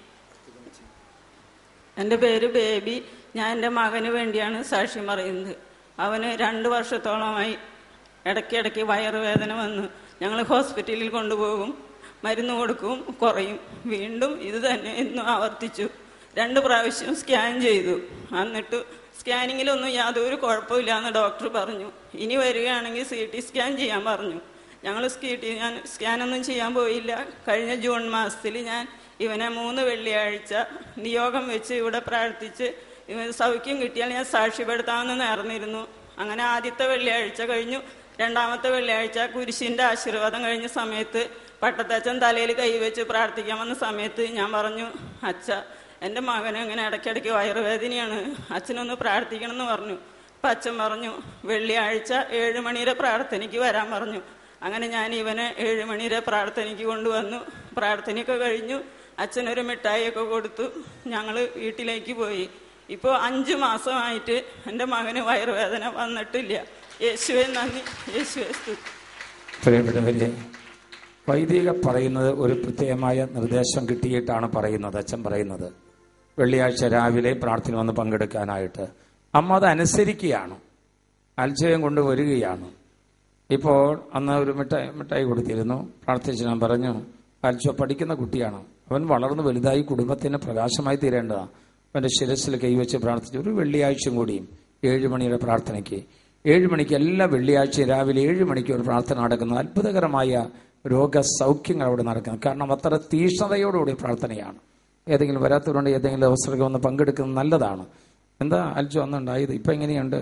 എൻ്റെ പേര് ബേബി ഞാൻ എൻ്റെ മകന് വേണ്ടിയാണ് സാക്ഷ്യം പറയുന്നത്. അവന് രണ്ട് വർഷത്തോളമായി ഇടയ്ക്കിടയ്ക്ക് വയറുവേദന വന്ന് ഞങ്ങൾ ഹോസ്പിറ്റലിൽ കൊണ്ടുപോകും, മരുന്ന് കൊടുക്കും, കുറയും. വീണ്ടും ഇത് തന്നെ ഇന്നും ആവർത്തിച്ചു. രണ്ട് പ്രാവശ്യം സ്കാൻ ചെയ്തു. എന്നിട്ട് സ്കാനിങ്ങിലൊന്നും യാതൊരു കുഴപ്പമില്ല എന്ന് ഡോക്ടർ പറഞ്ഞു. ഇനി വരികയാണെങ്കിൽ സി ടി സ്കാൻ ചെയ്യാൻ പറഞ്ഞു. ഞങ്ങൾ സ്കീ ടി ഞാൻ സ്കാനൊന്നും ചെയ്യാൻ പോയില്ല. കഴിഞ്ഞ ജൂൺ മാസത്തിൽ ഞാൻ ഇവനെ മൂന്ന് വെള്ളിയാഴ്ച നിയോഗം വെച്ച് ഇവിടെ പ്രാർത്ഥിച്ച് ഇവന് സൗഖ്യം കിട്ടിയാൽ ഞാൻ സാക്ഷ്യപ്പെടുത്താമെന്ന് നേർന്നിരുന്നു. അങ്ങനെ ആദ്യത്തെ വെള്ളിയാഴ്ച കഴിഞ്ഞു. രണ്ടാമത്തെ വെള്ളിയാഴ്ച കുരിശിൻ്റെ ആശീർവാദം കഴിഞ്ഞ സമയത്ത് പട്ടത്തച്ഛൻ തലയിൽ കൈവച്ച് പ്രാർത്ഥിക്കാൻ വന്ന സമയത്ത് ഞാൻ പറഞ്ഞു, അച്ഛ, എൻ്റെ മകന് ഇങ്ങനെ ഇടയ്ക്കിടയ്ക്ക് വയറുവേദനയാണ്, അച്ഛനൊന്ന് പ്രാർത്ഥിക്കണം എന്ന് പറഞ്ഞു. അപ്പം അച്ഛൻ പറഞ്ഞു വെള്ളിയാഴ്ച ഏഴ് മണിയുടെ പ്രാർത്ഥനയ്ക്ക് വരാൻ പറഞ്ഞു. അങ്ങനെ ഞാൻ ഇവനെ ഏഴ് മണിയുടെ പ്രാർത്ഥനയ്ക്ക് കൊണ്ടുവന്നു. പ്രാർത്ഥനയൊക്കെ കഴിഞ്ഞു. അച്ഛനൊരു മിഠായിയൊക്കെ കൊടുത്തു. ഞങ്ങൾ വീട്ടിലേക്ക് പോയി. ഇപ്പോൾ അഞ്ച് മാസമായിട്ട് എൻ്റെ മകന് വയറുവേദന വന്നിട്ടില്ല. യേശുവെ നന്ദി, യേശുവെ സ്തുതി.
പ്രിയപ്പെട്ടവരെ, വൈദിക പറയുന്നത് ഒരു പ്രത്യേകമായ നിർദ്ദേശം കിട്ടിയിട്ടാണ് പറയുന്നത്. അച്ഛൻ പറയുന്നത് വെള്ളിയാഴ്ച രാവിലെ പ്രാർത്ഥന വന്ന് പങ്കെടുക്കാനായിട്ട്. അമ്മ അത് അനുസരിക്കുകയാണ്, അൽജയം കൊണ്ട് വരികയാണ്. ഇപ്പോൾ അന്ന് ഒരു മിഠായി മിഠായി കൊടുത്തിരുന്നു. പ്രാർത്ഥിച്ച് ഞാൻ പറഞ്ഞു, അൽജോ പഠിക്കുന്ന കുട്ടിയാണ്, അവൻ വളർന്ന് വലുതായി കുടുംബത്തിന് പ്രകാശമായി തീരേണ്ടതാണ്. അവൻ്റെ ശിരസിൽ കൈവച്ച് പ്രാർത്ഥിച്ചു. ഒരു വെള്ളിയാഴ്ചയും കൂടിയും ഏഴ് മണിയുടെ പ്രാർത്ഥനയ്ക്ക് ഏഴ് മണിക്ക് എല്ലാ വെള്ളിയാഴ്ചയും രാവിലെ ഏഴ് മണിക്ക് ഒരു പ്രാർത്ഥന നടക്കുന്നു. അത്ഭുതകരമായ രോഗസൗഖ്യങ്ങൾ അവിടെ നടക്കുന്നത്. കാരണം അത്ര തീഷ്ണതയോടുകൂടി പ്രാർത്ഥനയാണ്. ഏതെങ്കിലും വരാത്തവരുണ്ട്, ഏതെങ്കിലും അവസരം ഒന്ന് പങ്കെടുക്കുന്നത് നല്ലതാണ്. എന്താ അൽജോ അന്നുണ്ടായത്? ഇപ്പൊ എങ്ങനെയുണ്ട്?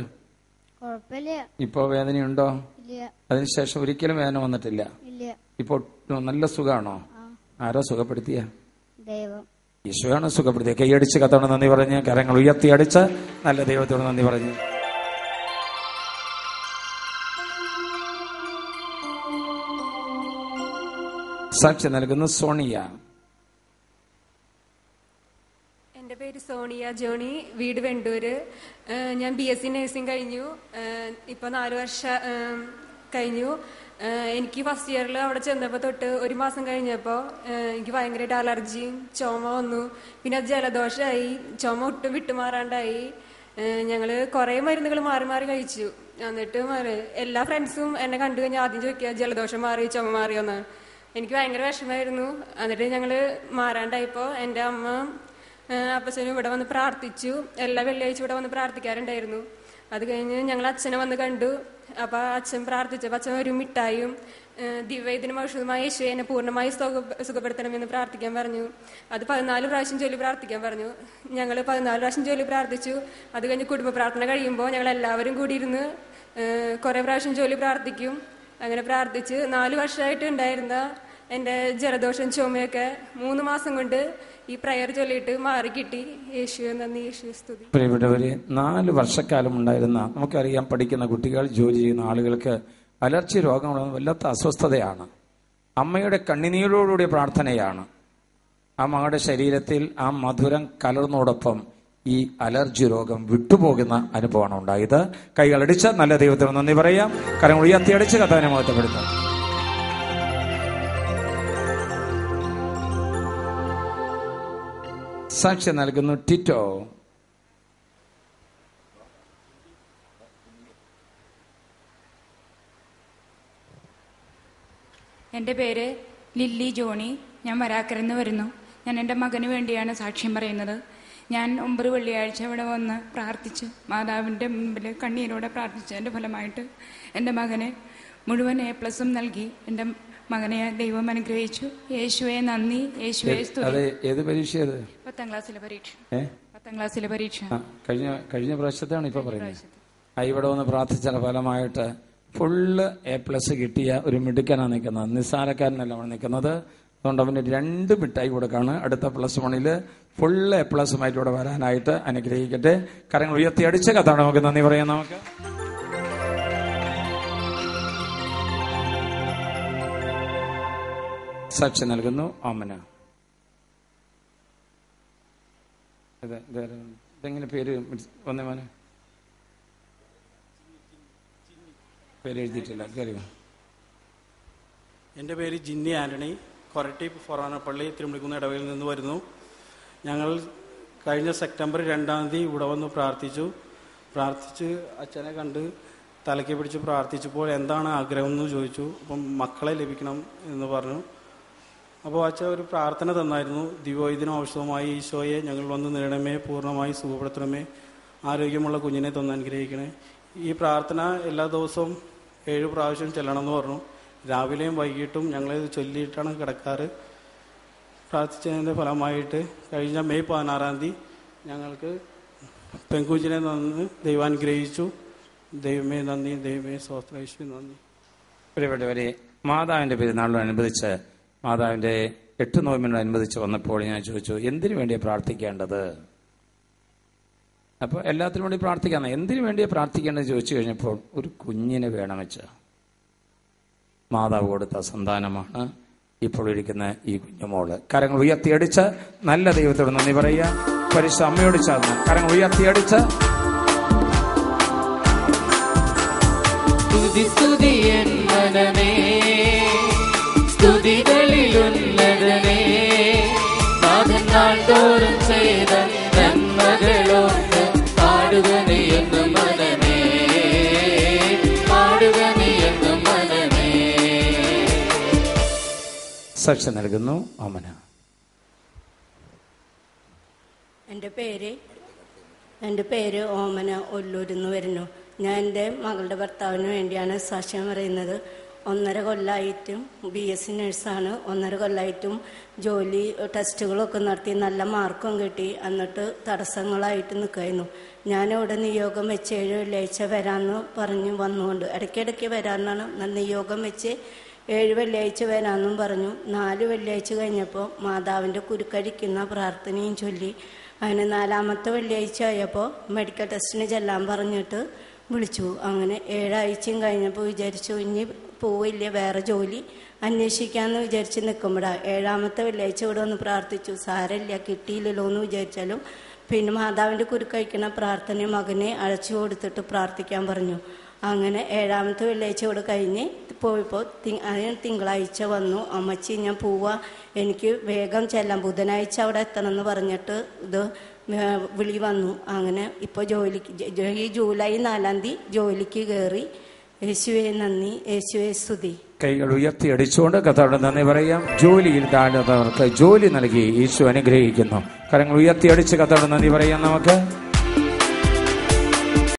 ഇപ്പോ വേദനയുണ്ടോ? അതിനുശേഷം ഒരിക്കലും വേദന വന്നിട്ടില്ല. ഇപ്പോൾ നല്ല സുഖമാണോ? ആരാ സുഖപ്പെടുത്തിയ? ഈശോയാണ് സുഖപ്പെടുത്തിയ. കൈയടിച്ച് കത്തോട് നന്ദി പറഞ്ഞ്, കരങ്ങൾ ഉയർത്തി അടിച്ച് നല്ല ദൈവത്തോട് നന്ദി പറഞ്ഞു. സാക്ഷി നൽകുന്നു സോണിയ.
എൻ്റെ പേര് സോണിയ ജോണി, വീട് വെണ്ടൂര്. ഞാൻ ബി എസ് സി നഴ്സിംഗ് കഴിഞ്ഞു. ഇപ്പോൾ നാല് വർഷം കഴിഞ്ഞു. എനിക്ക് ഫസ്റ്റ് ഇയറിൽ അവിടെ ചെന്നപ്പോൾ തൊട്ട് ഒരു മാസം കഴിഞ്ഞപ്പോൾ എനിക്ക് ഭയങ്കരമായിട്ട് അലർജിയും ചുമ വന്നു. പിന്നെ അത് ജലദോഷമായി, ചുമ ഒട്ടും വിട്ടുമാറാണ്ടായി. ഞങ്ങൾ കുറേ മരുന്നുകൾ മാറി മാറി കഴിച്ചു. എന്നിട്ട് മാറി എല്ലാ ഫ്രണ്ട്സും എന്നെ കണ്ടു കഴിഞ്ഞാൽ ആദ്യം ചോദിക്കുക ജലദോഷം മാറി ചുമ മാറിയോന്ന്. എനിക്ക് ഭയങ്കര വിഷമമായിരുന്നു. എന്നിട്ട് ഞങ്ങൾ മാറാണ്ടായപ്പോൾ എൻ്റെ അമ്മ അപ്പച്ചനും ഇവിടെ വന്ന് പ്രാർത്ഥിച്ചു. എല്ലാ വെള്ളിയാഴ്ച ഇവിടെ വന്ന് പ്രാർത്ഥിക്കാറുണ്ടായിരുന്നു. അത് കഴിഞ്ഞ് ഞങ്ങൾ അച്ഛനെ വന്ന് കണ്ടു. അപ്പോൾ അച്ഛൻ പ്രാർത്ഥിച്ചപ്പോൾ അച്ഛൻ ഒരു മിഠായും ദിവ്യത്തിനും ഔഷധമായ യേശുവേ എന്നെ പൂർണ്ണമായി സുഖ സുഖപ്പെടുത്തണമെന്ന് പ്രാർത്ഥിക്കാൻ പറഞ്ഞു. അത് പതിനാല് പ്രാവശ്യം ചൊല്ലി പ്രാർത്ഥിക്കാൻ പറഞ്ഞു. ഞങ്ങൾ പതിനാല് പ്രാവശ്യം ചൊല്ലി പ്രാർത്ഥിച്ചു. അത് കഴിഞ്ഞ് കുടുംബ പ്രാർത്ഥന കഴിയുമ്പോൾ ഞങ്ങൾ എല്ലാവരും കൂടി ഇരുന്ന് കുറേ പ്രാവശ്യം ചൊല്ലി പ്രാർത്ഥിക്കും. അങ്ങനെ പ്രാർത്ഥിച്ച് നാല് വർഷമായിട്ട് ഉണ്ടായിരുന്ന എൻ്റെ ജലദോഷം ചുമയൊക്കെ മൂന്ന് മാസം കൊണ്ട് ഈ പ്രയർ ചൊല്ലിയിട്ട് മാറിക്കിട്ടി. യേശുവേ നന്ദി, യേശുവേ സ്തുതി.
പ്രിയപ്പെട്ടവരെ, നാല് വർഷക്കാലം ഉണ്ടായിരുന്ന, നമുക്കറിയാം, പഠിക്കുന്ന കുട്ടികൾ, ജോലി ചെയ്യുന്ന ആളുകൾക്ക് അലർജി രോഗങ്ങളൊന്നും വല്ലാത്ത അസ്വസ്ഥതയാണ്. അമ്മയുടെ കണ്ണുനീരോടുകൂടിയ പ്രാർത്ഥനയാണ് ആ മകളുടെ ശരീരത്തിൽ ആ മധുരം കലർന്നോടൊപ്പം ഈ അലർജി രോഗം വിട്ടുപോകുന്ന അനുഭവമാണ് ഉണ്ടായത്. കൈകളടിച്ച് നല്ല ദൈവത്തിന് നന്ദി പറയാം. കരങ്ങൾ ഉയർത്തിയടിച്ച് കർത്താവിനെ മഹത്വപ്പെടുത്താം. സാക്ഷ്യം നൽകുന്നു ടിറ്റോ.
എൻ്റെ പേര് ലില്ലി ജോണി. ഞാൻ വരാക്കരന്ന് വരുന്നു. ഞാൻ എൻ്റെ മകന് വേണ്ടിയാണ് സാക്ഷ്യം പറയുന്നത്. ഞാൻ ഒമ്പത് വെള്ളിയാഴ്ച ഇവിടെ വന്ന് പ്രാർത്ഥിച്ച് മാതാവിൻ്റെ മുമ്പിൽ കണ്ണീരോടെ പ്രാർത്ഥിച്ചതിൻ്റെ ഫലമായിട്ട് എൻ്റെ മകന് മുഴുവൻ എ പ്ലസും നൽകി. എൻ്റെ മകനെ ദൈവം അനുഗ്രഹിച്ചു. യേശുവെ നന്ദി, യേശുവെ സ്തുതി.
ഏത് പരീക്ഷയത്?
പത്താം ക്ലാസ്സിലെ പരീക്ഷ. പത്താം ക്ലാസ്സിലെ പരീക്ഷ
കഴിഞ്ഞ കഴിഞ്ഞ പ്രാവശ്യത്തെയാണ് ഇപ്പൊ പറയുന്നത്. ആ ഇവിടെ വന്ന് പ്രാർത്ഥിച്ച ഫലമായിട്ട് ഫുള്ള് എ പ്ലസ് കിട്ടിയ ഒരു മിടുക്കനാണ് നിൽക്കുന്നത്. നിസ്സാരക്കാരനല്ല അവിടെ നിൽക്കുന്നത്. അതുകൊണ്ട് അവന് രണ്ട് മിഠായി കൊടുക്കാണ്. അടുത്ത പ്ലസ് വണ്ണില് ഫുള്ള് എ പ്ലസുമായിട്ട് ഇവിടെ വരാനായിട്ട് അനുഗ്രഹിക്കട്ടെ. കരങ്ങൾ ഉയർത്തിയടിച്ച് കഥാണ് നമുക്ക് നന്ദി പറയാം. നമുക്ക് സാക്ഷ്യം നൽകുന്നു ഓമന. ഇതെങ്ങനെ പേര് വന്നേ മോനെ? പേര് എഴുതിയിട്ടില്ല. കയറിയോ?
എൻ്റെ പേര് ജിന്നി ആന്റണി. കൊരട്ടി ഫൊറാനപ്പള്ളി തിരുമണിക്കുന്ന് ഇടവയിൽ നിന്ന് വരുന്നു. ഞങ്ങൾ കഴിഞ്ഞ സെപ്റ്റംബർ രണ്ടാം തീയതി ഇവിടെ വന്ന് പ്രാർത്ഥിച്ചു. പ്രാർത്ഥിച്ച് അച്ഛനെ കണ്ട് തലയ്ക്ക് പിടിച്ച് പ്രാർത്ഥിച്ചപ്പോൾ എന്താണ് ആഗ്രഹം എന്ന് ചോദിച്ചു. അപ്പം മക്കളെ ലഭിക്കണം എന്ന് പറഞ്ഞു. അപ്പോൾ അച്ഛൻ ഒരു പ്രാർത്ഥന തന്നായിരുന്നു. ദിവ്യോദിന ഔഷധമായി ഈശോയെ ഞങ്ങൾ വന്ന് നേടണമേ, പൂർണ്ണമായി സുഖപ്പെടുത്തണമേ, ആരോഗ്യമുള്ള കുഞ്ഞിനെ തന്ന് അനുഗ്രഹിക്കണേ. ഈ പ്രാർത്ഥന എല്ലാ ദിവസവും ഏഴ് പ്രാവശ്യം ചെല്ലണമെന്ന് പറഞ്ഞു. രാവിലെയും വൈകിട്ടും ഞങ്ങളിത് ചൊല്ലിയിട്ടാണ് കിടക്കാറ്. പ്രാർത്ഥിച്ചതിൻ്റെ ഫലമായിട്ട് കഴിഞ്ഞ മെയ് പതിനാറാം തീയതി ഞങ്ങൾക്ക് പെൺകുഞ്ഞിനെ തന്ന് ദൈവം അനുഗ്രഹിച്ചു. ദൈവമേ നന്ദി, ദൈവമേ സ്തോത്രം, യേശുവേ നന്ദി.
പ്രിയപ്പെട്ടവരെ, മാതാവിന്റെ പെരുന്നാളിനനുബന്ധിച്ച് മാതാവിന്റെ എട്ട് നോയമ്പിനോടനുബന്ധിച്ച് വന്നപ്പോൾ ഞാൻ ചോദിച്ചു, എന്തിനു വേണ്ടിയാണ് പ്രാർത്ഥിക്കേണ്ടത്? അപ്പോൾ എല്ലാത്തിനും വേണ്ടി പ്രാർത്ഥിക്കാന്ന്. എന്തിനു വേണ്ടിയാണ് പ്രാർത്ഥിക്കേണ്ടത് ചോദിച്ചു കഴിഞ്ഞപ്പോൾ ഒരു കുഞ്ഞിനെ വേണം വെച്ച് മാതാവ് കൊടുത്ത സന്താനമാണ് ഇപ്പോൾ ഇരിക്കുന്ന ഈ കുഞ്ഞുമോള്. കരങ്ങൾ ഉയർത്തിയടിച്ച് നല്ല ദൈവത്തോട് നന്ദി പറയുക. പരിശുദ്ധ അമ്മയോട് ചേർന്ന് കരങ്ങൾ ഉയർത്തിയടിച്ച്
സ്തുതികളിലുള്ളതനേ നാഥനാൾ തോറും ചെയ്ത നന്മകളോർത്ത് പാടുക നീ എന്നും മനമേ, പാടുക നീ എന്നും മനമേ.
സാക്ഷ്യം നൽകുന്നു ഓമന.
എൻ്റെ പേര് എൻ്റെ പേര് ഓമന, ഒല്ലൂരിന്ന് വരുന്നു. ഞാൻ എൻ്റെ മകളുടെ ഭർത്താവിന് വേണ്ടിയാണ് സാക്ഷ്യം പറയുന്നത്. ഒന്നര കൊല്ലമായിട്ടും ബി എസ് സി നഴ്സാണ്. ഒന്നര കൊല്ലമായിട്ടും ജോലി ടെസ്റ്റുകളൊക്കെ നടത്തി നല്ല മാർക്കും കിട്ടി. എന്നിട്ട് തടസ്സങ്ങളായിട്ട് നിൽക്കായിരുന്നു. ഞാനിവിടെ നിയോഗം വെച്ച് ഏഴ് വെള്ളിയാഴ്ച വരാമെന്ന് പറഞ്ഞ് വന്നുകൊണ്ട് ഇടയ്ക്കിടയ്ക്ക് വരാമെന്നാണ്. നിയോഗം വെച്ച് ഏഴ് വെള്ളിയാഴ്ച വരാമെന്നും പറഞ്ഞു. നാല് വെള്ളിയാഴ്ച കഴിഞ്ഞപ്പോൾ മാതാവിൻ്റെ കുരുക്കഴിക്കുന്ന പ്രാർത്ഥനയും ചൊല്ലി. അങ്ങനെ നാലാമത്തെ വെള്ളിയാഴ്ച ആയപ്പോൾ മെഡിക്കൽ ടെസ്റ്റിന് ചെല്ലാൻ പറഞ്ഞിട്ട് വിളിച്ചു. അങ്ങനെ ഏഴാഴ്ചയും കഴിഞ്ഞപ്പോൾ വിചാരിച്ചു ഇനി പോവില്ല, വേറെ ജോലി അന്വേഷിക്കാമെന്ന് വിചാരിച്ച് നിൽക്കുമ്പോഴാണ് ഏഴാമത്തെ വെള്ളിയാഴ്ച ഇവിടെ ഒന്ന് പ്രാർത്ഥിച്ചു. സാരമില്ല, കിട്ടിയില്ലല്ലോ എന്ന് വിചാരിച്ചാലും പിന്നെ മാതാവിൻ്റെ കുരുക്കഴിക്കുന്ന പ്രാർത്ഥന മകനെ അഴച്ചു കൊടുത്തിട്ട് പ്രാർത്ഥിക്കാൻ പറഞ്ഞു. അങ്ങനെ ഏഴാമത്തെ വെള്ളിയാഴ്ച ഇവിടെ കഴിഞ്ഞ് പോയപ്പോൾ അതിന് തിങ്കളാഴ്ച വന്നു. അമ്മച്ചി ഞാൻ പോവാ, എനിക്ക് വേഗം ചെല്ലാം, ബുധനാഴ്ച അവിടെ എത്തണം എന്ന് പറഞ്ഞിട്ട് ഇത് വിളി വന്നു. അങ്ങനെ ഇപ്പോൾ ജോലിക്ക് ഈ ജൂലൈ നാലാം തീയതി ജോലിക്ക് കയറി. യേശുവേ നന്ദി, യേശുവേ സ്തുതി.
കൈകൾ ഉയർത്തി അടിച്ചുകൊണ്ട് കർത്താവിന് നന്ദി പറയാം. ജോലിയിൽ താഴ്ന്നവർക്ക് ജോലി നൽകി യേശു അനുഗ്രഹിക്കുന്നു. കരങ്ങൾ ഉയർത്തി അടിച്ച് കർത്താവിന് നന്ദി പറയാം. നമുക്ക്